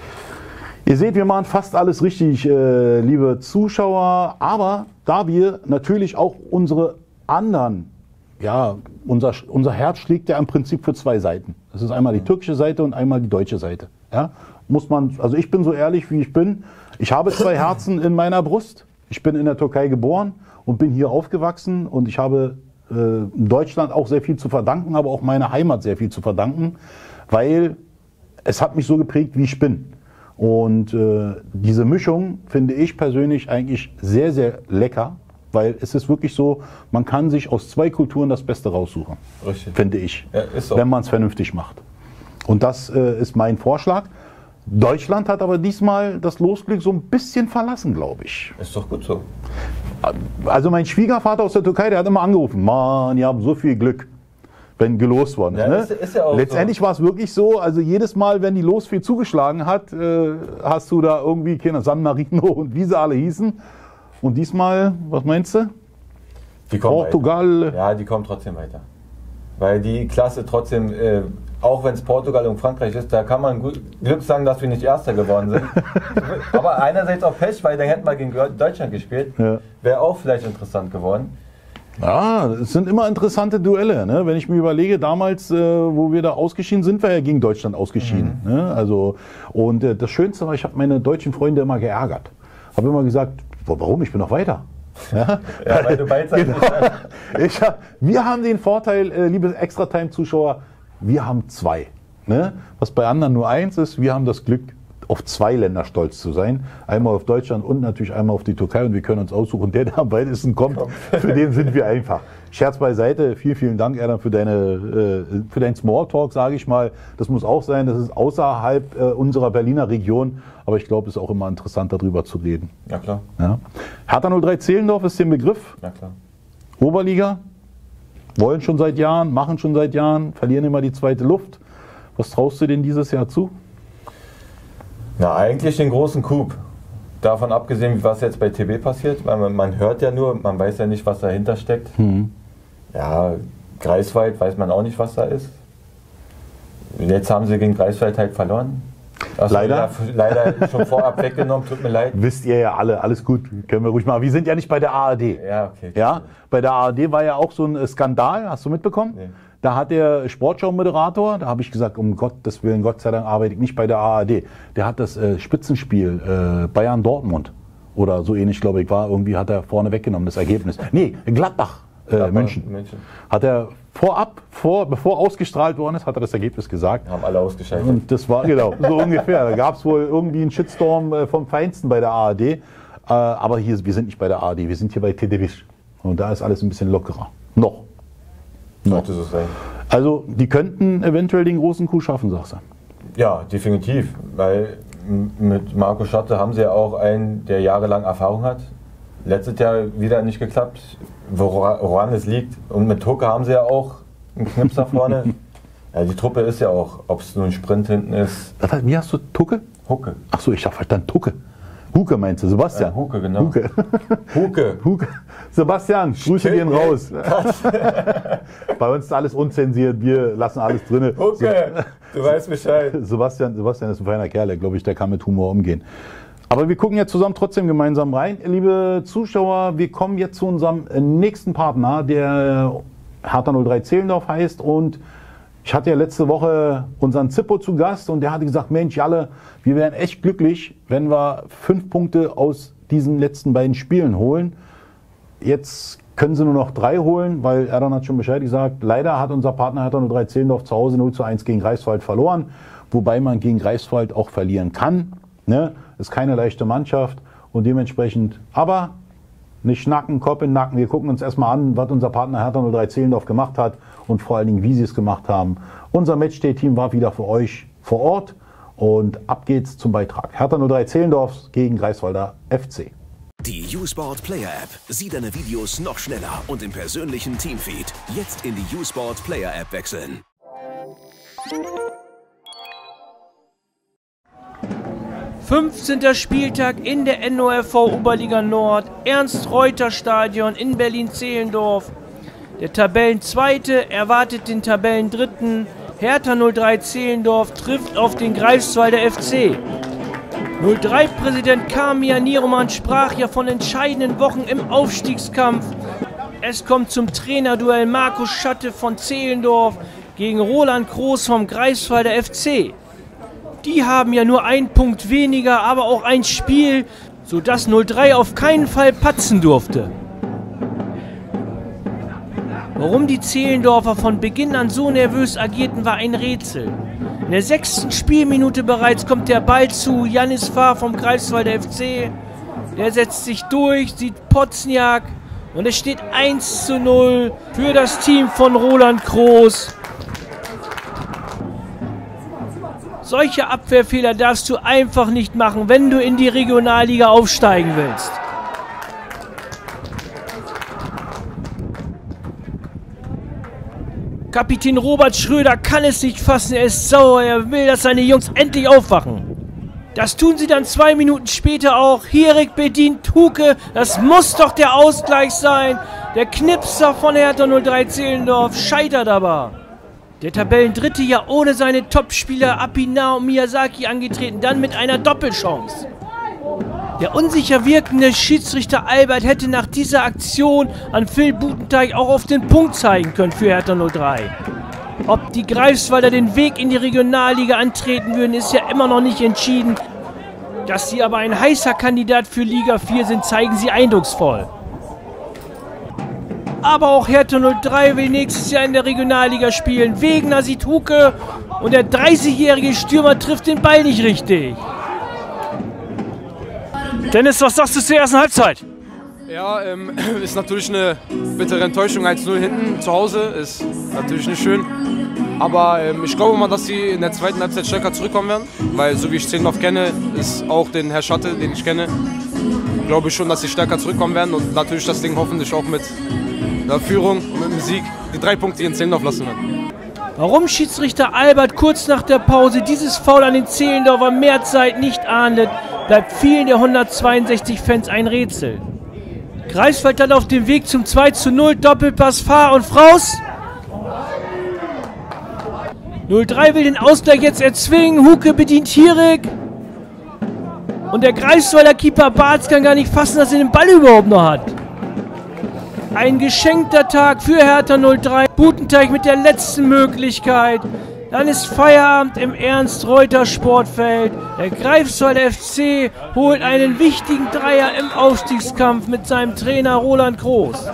Ihr seht, wir machen fast alles richtig, liebe Zuschauer, aber da wir natürlich auch unsere anderen, ja, unser Herz schlägt ja im Prinzip für 2 Seiten. Das ist einmal die türkische Seite und einmal die deutsche Seite. Ja, muss man, also ich bin so ehrlich, wie ich bin. Ich habe 2 Herzen in meiner Brust. Ich bin in der Türkei geboren und bin hier aufgewachsen und ich habe Deutschland auch sehr viel zu verdanken, aber auch meiner Heimat sehr viel zu verdanken, weil es hat mich so geprägt, wie ich bin. Und diese Mischung finde ich persönlich eigentlich sehr, sehr lecker, weil es ist wirklich so, man kann sich aus 2 Kulturen das Beste raussuchen, finde ich, ja, ist so. Wenn man es vernünftig macht. Und das ist mein Vorschlag. Deutschland hat aber diesmal das Losglück so ein bisschen verlassen, glaube ich. Ist doch gut so. Also mein Schwiegervater aus der Türkei, der hat immer angerufen, Mann, ihr habt so viel Glück, wenn gelost worden ist. Ja, Ne? ist ja auch Letztendlich war es wirklich so, also jedes Mal, wenn die Los viel zugeschlagen hat, hast du da irgendwie, San Marino und wie sie alle hießen. Und diesmal, was meinst du? Die kommen Portugal. Weiter. Ja, die kommen trotzdem weiter. Weil die Klasse trotzdem, auch wenn es Portugal und Frankreich ist, da kann man Glück sagen, dass wir nicht Erster geworden sind. Aber einerseits auch Pech, weil dann hätten wir gegen Deutschland gespielt. Ja. Wäre auch vielleicht interessant geworden. Ja, es sind immer interessante Duelle. Ne? Wenn ich mir überlege, damals, wo wir da ausgeschieden sind, wir ja gegen Deutschland ausgeschieden. Ne? Also, und das Schönste war, ich habe meine deutschen Freunde immer geärgert. Habe immer gesagt, warum? Ich bin noch weiter. Ja, ja, weil du beidseitig bist. Wir haben den Vorteil, liebe Extra-Time-Zuschauer, wir haben 2. Ne? Was bei anderen nur 1 ist, wir haben das Glück, auf 2 Länder stolz zu sein. Einmal auf Deutschland und natürlich einmal auf die Türkei. Und wir können uns aussuchen, der am weitesten kommt, für den sind wir einfach. Scherz beiseite, vielen Dank, Erdan, für dein Smalltalk, sage ich mal. Das muss auch sein, das ist außerhalb unserer Berliner Region. Aber ich glaube, es ist auch immer interessant, darüber zu reden. Ja, klar. Ja. Hertha 03 Zehlendorf ist der Begriff. Ja, klar. Oberliga, wollen schon seit Jahren, machen schon seit Jahren, verlieren immer die zweite Luft. Was traust du denen dieses Jahr zu? Na, eigentlich den großen Coup. Davon abgesehen, was jetzt bei TB passiert, weil man hört ja nur, man weiß ja nicht, was dahinter steckt. Ja, Greifswald weiß man auch nicht, was da ist. Jetzt haben sie gegen Greifswald halt verloren. Leider. Leider schon vorab weggenommen, tut mir leid. Wisst ihr ja alle, alles gut, können wir ruhig machen. Wir sind ja nicht bei der ARD. Ja, okay. Ja, bei der ARD war ja auch so ein Skandal, hast du mitbekommen? Nee. Da hat der Sportschau-Moderator, da habe ich gesagt, um Gottes Willen, Gott sei Dank arbeite ich nicht bei der ARD. Der hat das Spitzenspiel Bayern-Dortmund oder so ähnlich, glaube ich, war, irgendwie hat er vorne weggenommen, das Ergebnis. Nee, Gladbach, München. Hat er bevor ausgestrahlt worden ist, hat er das Ergebnis gesagt. Haben alle ausgeschaltet. Und das war, genau, so ungefähr. Da gab es wohl irgendwie einen Shitstorm vom Feinsten bei der ARD. Aber hier, wir sind nicht bei der ARD, wir sind hier bei TDWisch. Und da ist alles ein bisschen lockerer. Noch. Sollte so sein. Also, die könnten eventuell den großen Coup schaffen, sagst du? Ja, definitiv. Weil mit Marco Schotte haben sie ja auch einen, der jahrelang Erfahrung hat. Letztes Jahr wieder nicht geklappt, woran es liegt. Und mit Tucke haben sie ja auch einen Knips da vorne. Ja, die Truppe ist ja auch, ob es nur ein Sprint hinten ist. Wie hast du Tucke? Hucke. Achso, ich habe verstanden Tucke. Huke meinst du, Sebastian? Huke, genau. Huke. Sebastian, Grüße gehen raus. Bei uns ist alles unzensiert, wir lassen alles drin. Huke, du weißt Bescheid. Sebastian ist ein feiner Kerl, glaube ich, der kann mit Humor umgehen. Aber wir gucken jetzt zusammen trotzdem gemeinsam rein. Liebe Zuschauer, wir kommen jetzt zu unserem nächsten Partner, der Hertha 03 Zehlendorf heißt. Und ich hatte ja letzte Woche unseren Zippo zu Gast und der hatte gesagt, Mensch, Jalle, wir wären echt glücklich, wenn wir 5 Punkte aus diesen letzten beiden Spielen holen. Jetzt können sie nur noch 3 holen, weil Erdan hat schon Bescheid gesagt. Leider hat unser Partner Hertha 03 Zehlendorf zu Hause 0:1 gegen Greifswald verloren, wobei man gegen Greifswald auch verlieren kann. Ne? Ist keine leichte Mannschaft und dementsprechend, aber nicht schnacken, Kopf in den Nacken. Wir gucken uns erstmal an, was unser Partner Hertha 03 Zehlendorf gemacht hat und vor allen Dingen, wie sie es gemacht haben. Unser Matchday-Team war wieder für euch vor Ort und ab geht's zum Beitrag. Hertha 03 Zehlendorf gegen Greifswalder FC. Die U-Sport Player App. Sieh deine Videos noch schneller und im persönlichen Teamfeed. Jetzt in die U-Sport Player App wechseln. ...15. Spieltag in der NORV Oberliga Nord, Ernst-Reuter-Stadion in Berlin-Zehlendorf. Der Tabellenzweite erwartet den Tabellendritten. Hertha 03 Zehlendorf trifft auf den Greifswalder FC. 03-Präsident Kamia Nieroman sprach ja von entscheidenden Wochen im Aufstiegskampf. Es kommt zum Trainerduell Markus Schatte von Zehlendorf gegen Roland Groß vom Greifswalder FC. Die haben ja nur 1 Punkt weniger, aber auch ein Spiel, sodass 03 auf keinen Fall patzen durfte. Warum die Zehlendorfer von Beginn an so nervös agierten, war ein Rätsel. In der 6. Spielminute bereits kommt der Ball zu Janis Fahr vom Greifswalder FC. Der setzt sich durch, sieht Pozniak und es steht 1:0 für das Team von Roland Groß. Solche Abwehrfehler darfst du einfach nicht machen, wenn du in die Regionalliga aufsteigen willst. Kapitän Robert Schröder kann es nicht fassen, er ist sauer, er will, dass seine Jungs endlich aufwachen. Das tun sie dann 2 Minuten später auch. Hierik bedient Huke, das muss doch der Ausgleich sein. Der Knipser von Hertha 03 Zehlendorf scheitert aber. Der Tabellendritte ja ohne seine Topspieler Apina und Miyazaki angetreten, dann mit einer Doppelchance. Der unsicher wirkende Schiedsrichter Albert hätte nach dieser Aktion an Phil Butenteich auch auf den Punkt zeigen können für Hertha 03. Ob die Greifswalder den Weg in die Regionalliga antreten würden, ist ja immer noch nicht entschieden. Dass sie aber ein heißer Kandidat für Liga 4 sind, zeigen sie eindrucksvoll. Aber auch Hertha 03 will nächstes Jahr in der Regionalliga spielen. Wegener sieht Huke und der 30-jährige Stürmer trifft den Ball nicht richtig. Dennis, was sagst du zur ersten Halbzeit? Ja, ist natürlich eine bittere Enttäuschung. 1:0 hinten zu Hause ist natürlich nicht schön. Aber ich glaube mal, dass sie in der zweiten Halbzeit stärker zurückkommen werden. Weil so wie ich Zehlendorf kenne, ist auch den Herr Schatte, den ich kenne, glaube ich schon, dass sie stärker zurückkommen werden. Und natürlich das Ding hoffentlich auch mit der Führung und mit dem Sieg die 3 Punkte in Zehlendorf lassen werden. Warum Schiedsrichter Albert kurz nach der Pause dieses Foul an den Zehlendorfer Mehrzeit nicht ahndet, bleibt vielen der 162 Fans ein Rätsel. Greifswald dann auf dem Weg zum 2:0, Doppelpass Fahr und Fraus. 03 will den Ausgleich jetzt erzwingen, Huke bedient Hierik. Und der Greifswalder Keeper Bartz kann gar nicht fassen, dass er den Ball überhaupt noch hat. Ein geschenkter Tag für Hertha 03. Butenteich mit der letzten Möglichkeit. Dann ist Feierabend im Ernst-Reuter-Sportfeld. Der Greifswalder FC holt einen wichtigen Dreier im Aufstiegskampf mit seinem Trainer Roland Groß.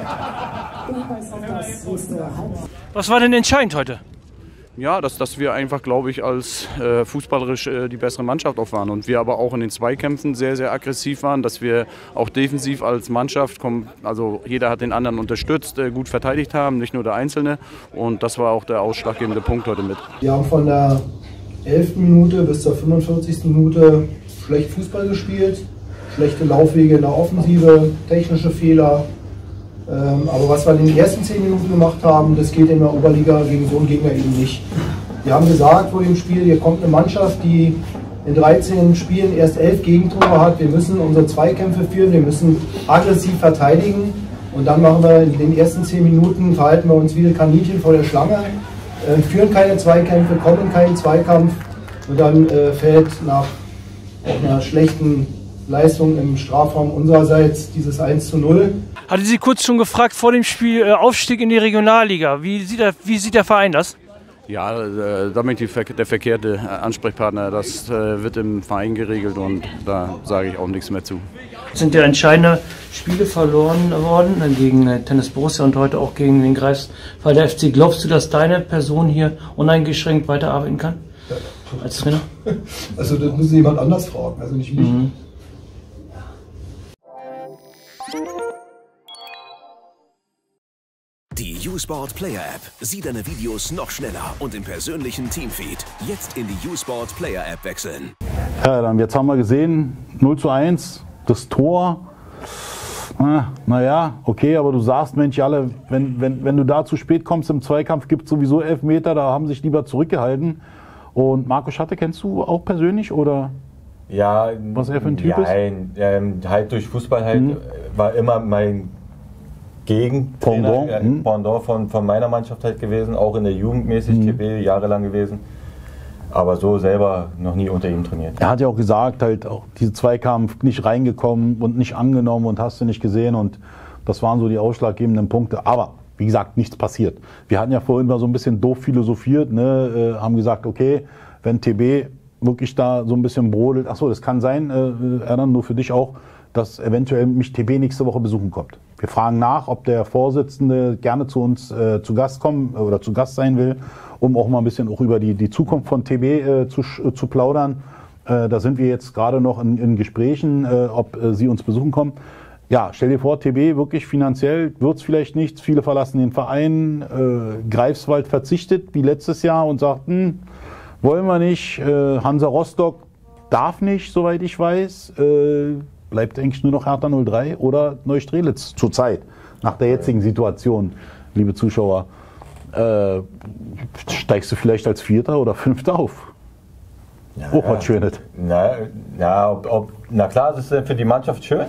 Was war denn entscheidend heute? Ja, dass wir einfach, glaube ich, als fußballerisch die bessere Mannschaft auch waren. Und wir aber auch in den Zweikämpfen sehr, sehr aggressiv waren, dass wir auch defensiv als Mannschaft, also jeder hat den anderen unterstützt, gut verteidigt haben, nicht nur der Einzelne. Und das war auch der ausschlaggebende Punkt heute mit. Wir haben von der 11. Minute bis zur 45. Minute schlecht Fußball gespielt, schlechte Laufwege in der Offensive, technische Fehler. Aber was wir in den ersten 10 Minuten gemacht haben, das geht in der Oberliga gegen so einen Gegner eben nicht. Wir haben gesagt vor dem Spiel, hier kommt eine Mannschaft, die in 13 Spielen erst 11 Gegentore hat. Wir müssen unsere Zweikämpfe führen, wir müssen aggressiv verteidigen und dann machen wir in den ersten 10 Minuten, verhalten wir uns wie Kaninchen vor der Schlange, führen keine Zweikämpfe, kommen in keinen Zweikampf und dann fällt nach einer schlechten Leistung im Strafraum unsererseits dieses 1:0. Hatte Sie kurz schon gefragt vor dem Spiel Aufstieg in die Regionalliga. Wie sieht der Verein das? Ja, damit der verkehrte Ansprechpartner, das wird im Verein geregelt und da sage ich auch nichts mehr zu. Es sind ja entscheidende Spiele verloren worden gegen Tennis Borussia und heute auch gegen den Greifswalder FC. Glaubst du, dass deine Person hier uneingeschränkt weiterarbeiten kann? Ja. Als Trainer? Also das muss jemand anders fragen, also nicht mich. Mhm. Die U-Sport Player App. Sieh deine Videos noch schneller und im persönlichen Teamfeed. Jetzt in die U-Sport Player App wechseln. Ja, dann jetzt haben wir gesehen, 0:1, das Tor. Naja, okay, aber du sagst, Mensch, alle, wenn du da zu spät kommst im Zweikampf, gibt es sowieso Elfmeter, da haben sich lieber zurückgehalten. Und Marco Schatte kennst du auch persönlich oder ja, was er für ein Typ ist? Halt durch Fußball halt war immer mein Pendant von meiner Mannschaft halt gewesen, auch in der Jugend mäßig, TB jahrelang gewesen. Aber so selber noch nie unter ihm trainiert. Er hat ja auch gesagt, halt auch diese Zweikampf nicht reingekommen und nicht angenommen und hast du nicht gesehen und das waren so die ausschlaggebenden Punkte. Aber wie gesagt, nichts passiert. Wir hatten ja vorhin mal so ein bisschen doof philosophiert, ne? Haben gesagt, okay, wenn TB wirklich da so ein bisschen brodelt, achso, das kann sein, Erdan, nur für dich auch, dass eventuell mich TB nächste Woche besuchen kommt. Wir fragen nach, ob der Vorsitzende gerne zu uns zu Gast kommen oder zu Gast sein will, um auch mal ein bisschen auch über die Zukunft von TB zu plaudern. Da sind wir jetzt gerade noch in Gesprächen, ob sie uns besuchen kommen. Ja, stell dir vor, TB wirklich finanziell wird es vielleicht nichts. Viele verlassen den Verein. Greifswald verzichtet wie letztes Jahr und sagt, wollen wir nicht. Hansa Rostock darf nicht, soweit ich weiß. Bleibt eigentlich nur noch Hertha 03 oder Neustrelitz zurzeit, nach der jetzigen Situation, liebe Zuschauer. Steigst du vielleicht als Vierter oder Fünfter auf? Ja, oh, was Schönes. Na klar, das ist für die Mannschaft schön.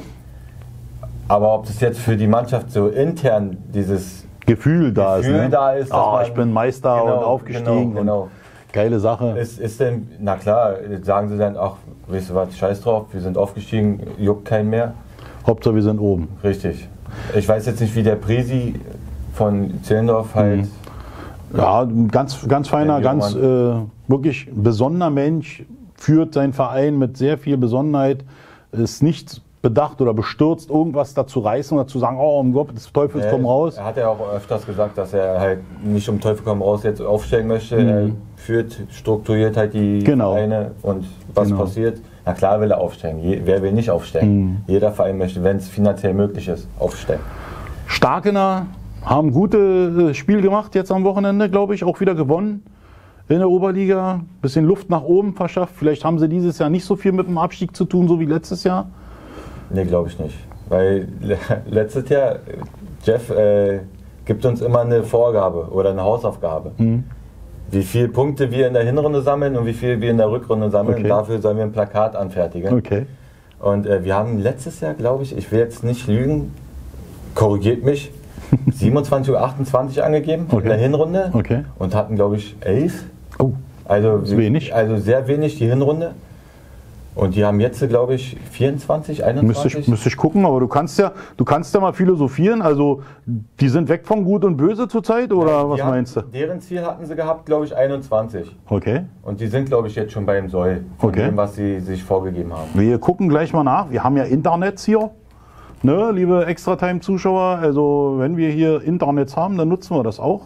Aber ob das jetzt für die Mannschaft so intern dieses Gefühl da ist, ne? Ich bin Meister und aufgestiegen. Genau. Geile Sache. Ist denn, na klar, sagen sie dann, ach, weißt du was, scheiß drauf, wir sind aufgestiegen, juckt keinen mehr. Hauptsache wir sind oben. Richtig. Ich weiß jetzt nicht, wie der Presi von Zehlendorf halt... Ja, ganz feiner, ganz wirklich besonderer Mensch, führt seinen Verein mit sehr viel Besonnenheit, ist nicht bedacht oder bestürzt, irgendwas dazu reißen oder zu sagen, oh, um Gott, des Teufels komm raus. Er hat ja auch öfters gesagt, dass er halt nicht um Teufel komm raus jetzt aufsteigen möchte. Er führt, strukturiert halt die Vereine und was passiert. Na klar will er aufsteigen. Wer will nicht aufsteigen? Jeder Verein möchte, wenn es finanziell möglich ist, aufsteigen. Starkener haben gute Spiel gemacht jetzt am Wochenende, glaube ich, auch wieder gewonnen in der Oberliga. Bisschen Luft nach oben verschafft. Vielleicht haben sie dieses Jahr nicht so viel mit dem Abstieg zu tun, so wie letztes Jahr. Nee, glaube ich nicht. Weil letztes Jahr, Jeff gibt uns immer eine Vorgabe oder eine Hausaufgabe. Wie viele Punkte wir in der Hinrunde sammeln und wie viel wir in der Rückrunde sammeln. Okay. Dafür sollen wir ein Plakat anfertigen. Okay. Und wir haben letztes Jahr, glaube ich will jetzt nicht lügen, korrigiert mich, 27 oder 28 angegeben in der Hinrunde und hatten, glaube ich, 11. Oh, also wenig. Also sehr wenig die Hinrunde. Und die haben jetzt, glaube ich, 24, 21. Müsste ich gucken, aber du kannst ja mal philosophieren. Also die sind weg von Gut und Böse zurzeit, oder was meinst du? Deren Ziel hatten sie gehabt, glaube ich, 21. Okay. Und die sind, glaube ich, jetzt schon beim Soll von dem, was sie sich vorgegeben haben. Wir gucken gleich mal nach. Wir haben ja Internets hier, ne, liebe Extra-Time-Zuschauer. Also wenn wir hier Internets haben, dann nutzen wir das auch.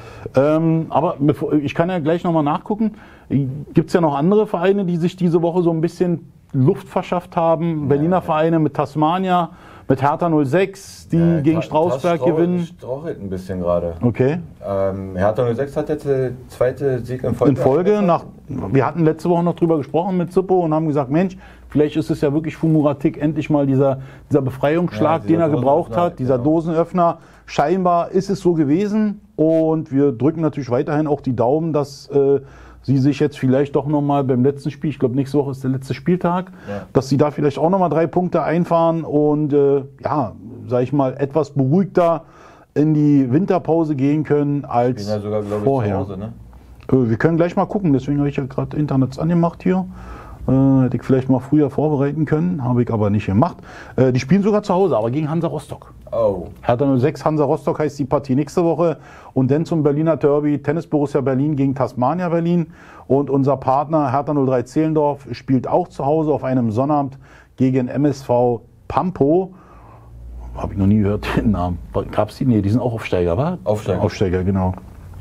Aber ich kann ja gleich nochmal nachgucken. Gibt es ja noch andere Vereine, die sich diese Woche so ein bisschen Luft verschafft haben? Berliner Vereine mit Tasmania, mit Hertha 06, die gegen Strausberg gewinnen. Strauchelt ein bisschen gerade. Okay. Hertha 06 hat jetzt der zweite Sieg in Folge. Wir hatten letzte Woche noch drüber gesprochen mit Zippo und haben gesagt, Mensch, vielleicht ist es ja wirklich für Muratik endlich mal dieser Befreiungsschlag, den er gebraucht hat, dieser Dosenöffner. Scheinbar ist es so gewesen und wir drücken natürlich weiterhin auch die Daumen, dass sie sich jetzt vielleicht doch nochmal beim letzten Spiel, ich glaube nächste Woche ist der letzte Spieltag, dass sie da vielleicht auch nochmal 3 Punkte einfahren und ja, sag ich mal, etwas beruhigter in die Winterpause gehen können als ja sogar, vorher. Zu Hause, ne? Wir können gleich mal gucken, deswegen habe ich ja gerade Internets angemacht hier. Hätte ich vielleicht mal früher vorbereiten können, habe ich aber nicht gemacht. Die spielen sogar zu Hause, aber gegen Hansa Rostock. Oh. Hertha 06, Hansa Rostock heißt die Partie nächste Woche. Und dann zum Berliner Derby, Tennis Borussia Berlin gegen Tasmania Berlin. Und unser Partner Hertha 03 Zehlendorf spielt auch zu Hause auf einem Sonnabend gegen MSV Pampo. Habe ich noch nie gehört, den Namen. Gab's die? Nee, die sind auch Aufsteiger, wa? Aufsteiger. Aufsteiger, genau.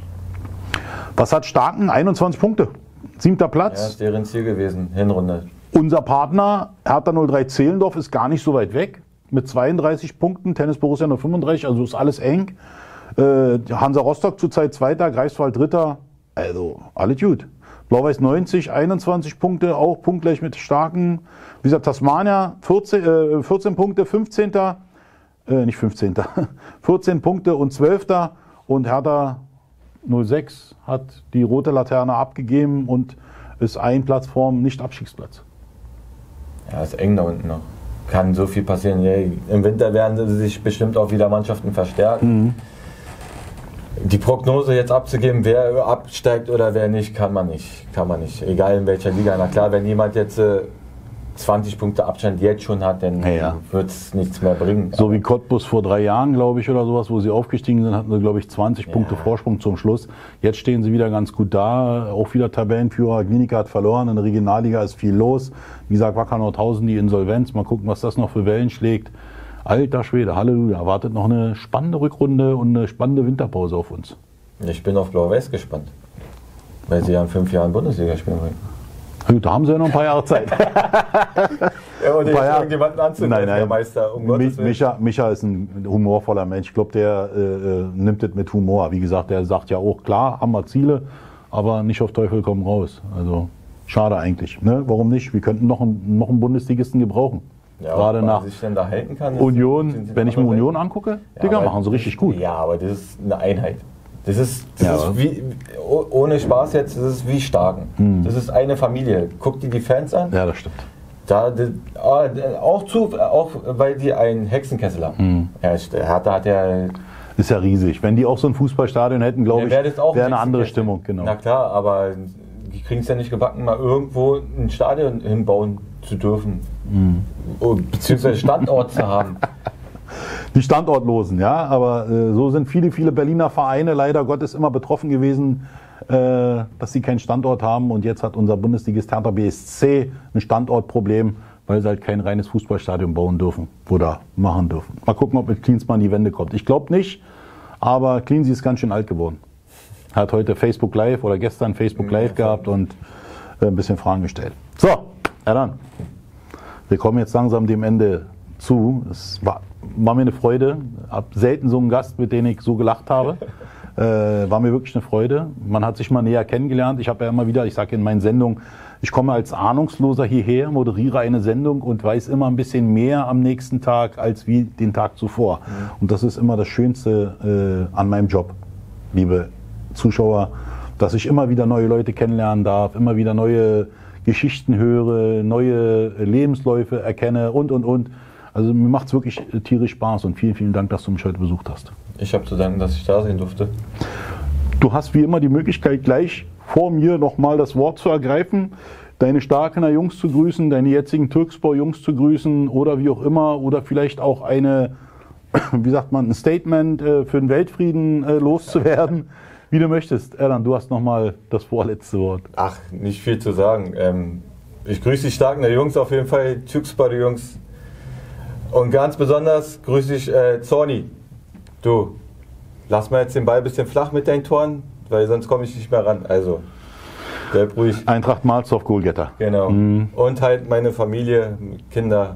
Was hat Starken? 21 Punkte. 7. Platz. Ja, ist deren Ziel gewesen, Hinrunde. Unser Partner Hertha 03 Zehlendorf ist gar nicht so weit weg. Mit 32 Punkten, Tennis Borussia nur 35, also ist alles eng. Hansa Rostock zurzeit Zweiter, Greifswald Dritter. Also, alles gut. Blau-Weiß 90, 21 Punkte, auch punktgleich mit Starken. Wie gesagt, Tasmania 14 Punkte, 15. Nicht 15. 14 Punkte und 12. Und Hertha 06 hat die rote Laterne abgegeben und ist ein Platz vorm Nicht-Abstiegsplatz. Ja, ist eng da unten noch. Kann so viel passieren. Ja, im Winter werden sich bestimmt auch wieder Mannschaften verstärken. Die Prognose jetzt abzugeben, wer absteigt oder wer nicht, kann man nicht. Egal in welcher Liga. Na klar, wenn jemand jetzt 20 Punkte Abstand jetzt schon hat, dann wird es nichts mehr bringen. So wie Cottbus vor 3 Jahren, glaube ich, oder sowas, wo sie aufgestiegen sind, hatten sie, glaube ich, 20 Punkte Vorsprung zum Schluss. Jetzt stehen sie wieder ganz gut da. Auch wieder Tabellenführer. Klinika hat verloren. In der Regionalliga ist viel los. Wie gesagt, Wacker Nordhausen, die Insolvenz. Mal gucken, was das noch für Wellen schlägt. Alter Schwede, Halleluja. Wartet noch eine spannende Rückrunde und eine spannende Winterpause auf uns. Ich bin auf Blau-Weiß gespannt. Weil sie ja in 5 Jahren Bundesliga spielen wollen. Da haben sie ja noch ein paar Jahre Zeit. Ja, und jetzt irgendjemanden anzunehmen, der Meister. Micha ist ein humorvoller Mensch. Ich glaube, der nimmt es mit Humor. Wie gesagt, der sagt ja auch, klar, haben wir Ziele, aber nicht auf Teufel komm raus. Also schade eigentlich. Ne? Warum nicht? Wir könnten noch einen Bundesligisten gebrauchen. Ja, gerade nach sich denn da halten kann, Union, wenn ich mir Union angucke, Digga, machen sie richtig gut. Ja, aber das ist eine Einheit. Das ist wie, ohne Spaß jetzt, das ist wie Starken. Das ist eine Familie. Guck dir die Fans an. Ja, das stimmt. Auch weil die einen Hexenkessel haben. Ja, Hertha hat ja... Ist ja riesig. Wenn die auch so ein Fußballstadion hätten, glaube ich, wäre eine andere Stimmung. Genau. Na klar, aber die kriegen es ja nicht gebacken, mal irgendwo ein Stadion hinbauen zu dürfen. Beziehungsweise Standort zu haben. Die Standortlosen, ja, aber so sind viele Berliner Vereine leider Gottes immer betroffen gewesen, dass sie keinen Standort haben, und jetzt hat unser Bundesligist Hertha BSC ein Standortproblem, weil sie halt kein reines Fußballstadion bauen dürfen oder machen dürfen. Mal gucken, ob mit Klinsmann an die Wende kommt. Ich glaube nicht, aber Klinsi ist ganz schön alt geworden. Hat heute Facebook Live oder gestern Facebook Live gehabt und ein bisschen Fragen gestellt. So, dann. Wir kommen jetzt langsam dem Ende zu. Es war mir eine Freude. Ich habe selten so einen Gast, mit dem ich so gelacht habe. War mir wirklich eine Freude. Man hat sich mal näher kennengelernt. Ich habe ja immer wieder, ich sage in meinen Sendungen, ich komme als Ahnungsloser hierher, moderiere eine Sendung und weiß immer ein bisschen mehr am nächsten Tag als wie den Tag zuvor. Und das ist immer das Schönste an meinem Job, liebe Zuschauer, dass ich immer wieder neue Leute kennenlernen darf, immer wieder neue Geschichten höre, neue Lebensläufe erkenne und. Also mir macht es wirklich tierisch Spaß und vielen Dank, dass du mich heute besucht hast. Ich habe zu danken, dass ich da sein durfte. Du hast wie immer die Möglichkeit, gleich vor mir nochmal das Wort zu ergreifen, deine Starkener Jungs zu grüßen, deine jetzigen Türkspor-Jungs zu grüßen oder wie auch immer, oder vielleicht auch ein Statement für den Weltfrieden loszuwerden. Wie du möchtest. Erlan, du hast nochmal das vorletzte Wort. Ach, nicht viel zu sagen. Ich grüße die Starkener Jungs auf jeden Fall, Türkspor-Jungs. Und ganz besonders grüße ich Zorni. Du, lass mal jetzt den Ball ein bisschen flach mit deinen Toren, weil sonst komme ich nicht mehr ran. Also, bleib ruhig. Eintracht Malzow, Goalgetter. Genau. Und halt meine Familie, Kinder,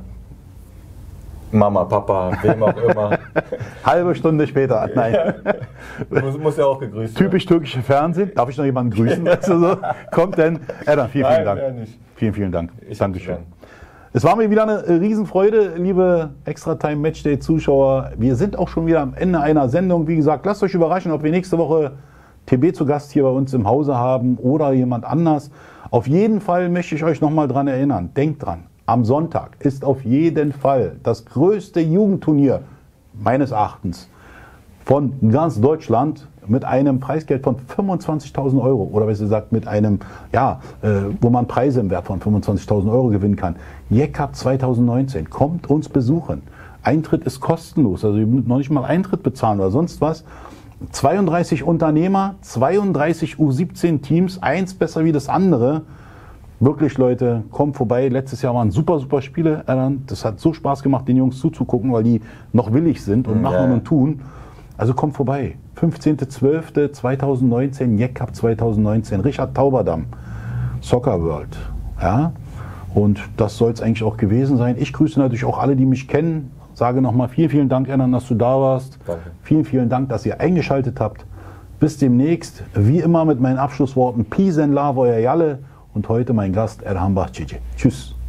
Mama, Papa, wem auch immer. Halbe Stunde später. Nein. Muss ja auch gegrüßt werden. Typisch türkische Fernsehen. Darf ich noch jemanden grüßen? Also so. Kommt denn? Erdan, vielen Dank. Vielen Dank. Dankeschön. Es war mir wieder eine Riesenfreude, liebe Extra Time Matchday Zuschauer. Wir sind auch schon wieder am Ende einer Sendung. Wie gesagt, lasst euch überraschen, ob wir nächste Woche TB zu Gast hier bei uns im Hause haben oder jemand anders. Auf jeden Fall möchte ich euch nochmal dran erinnern. Denkt dran, am Sonntag ist auf jeden Fall das größte Jugendturnier meines Erachtens von ganz Deutschland mit einem Preisgeld von 25.000 Euro oder besser gesagt mit einem, ja, wo man Preise im Wert von 25.000 Euro gewinnen kann. JEC Cup 2019, kommt uns besuchen. Eintritt ist kostenlos, also ihr müsst noch nicht mal Eintritt bezahlen oder sonst was. 32 Unternehmer, 32 U17 Teams, eins besser wie das andere. Wirklich, Leute, kommt vorbei. Letztes Jahr waren super Spiele. Das hat so Spaß gemacht, den Jungs zuzugucken, weil die noch willig sind und machen und tun. Also kommt vorbei. 15.12.2019, JEC Cup 2019, Richard Tauberdamm, Soccer World. Ja? Und das soll es eigentlich auch gewesen sein. Ich grüße natürlich auch alle, die mich kennen. Sage nochmal vielen Dank, Ernan, dass du da warst. Danke. Vielen Dank, dass ihr eingeschaltet habt. Bis demnächst. Wie immer mit meinen Abschlussworten. Peace and Love, euer Jalle. Und heute mein Gast Erhan Bahçeci. Tschüss.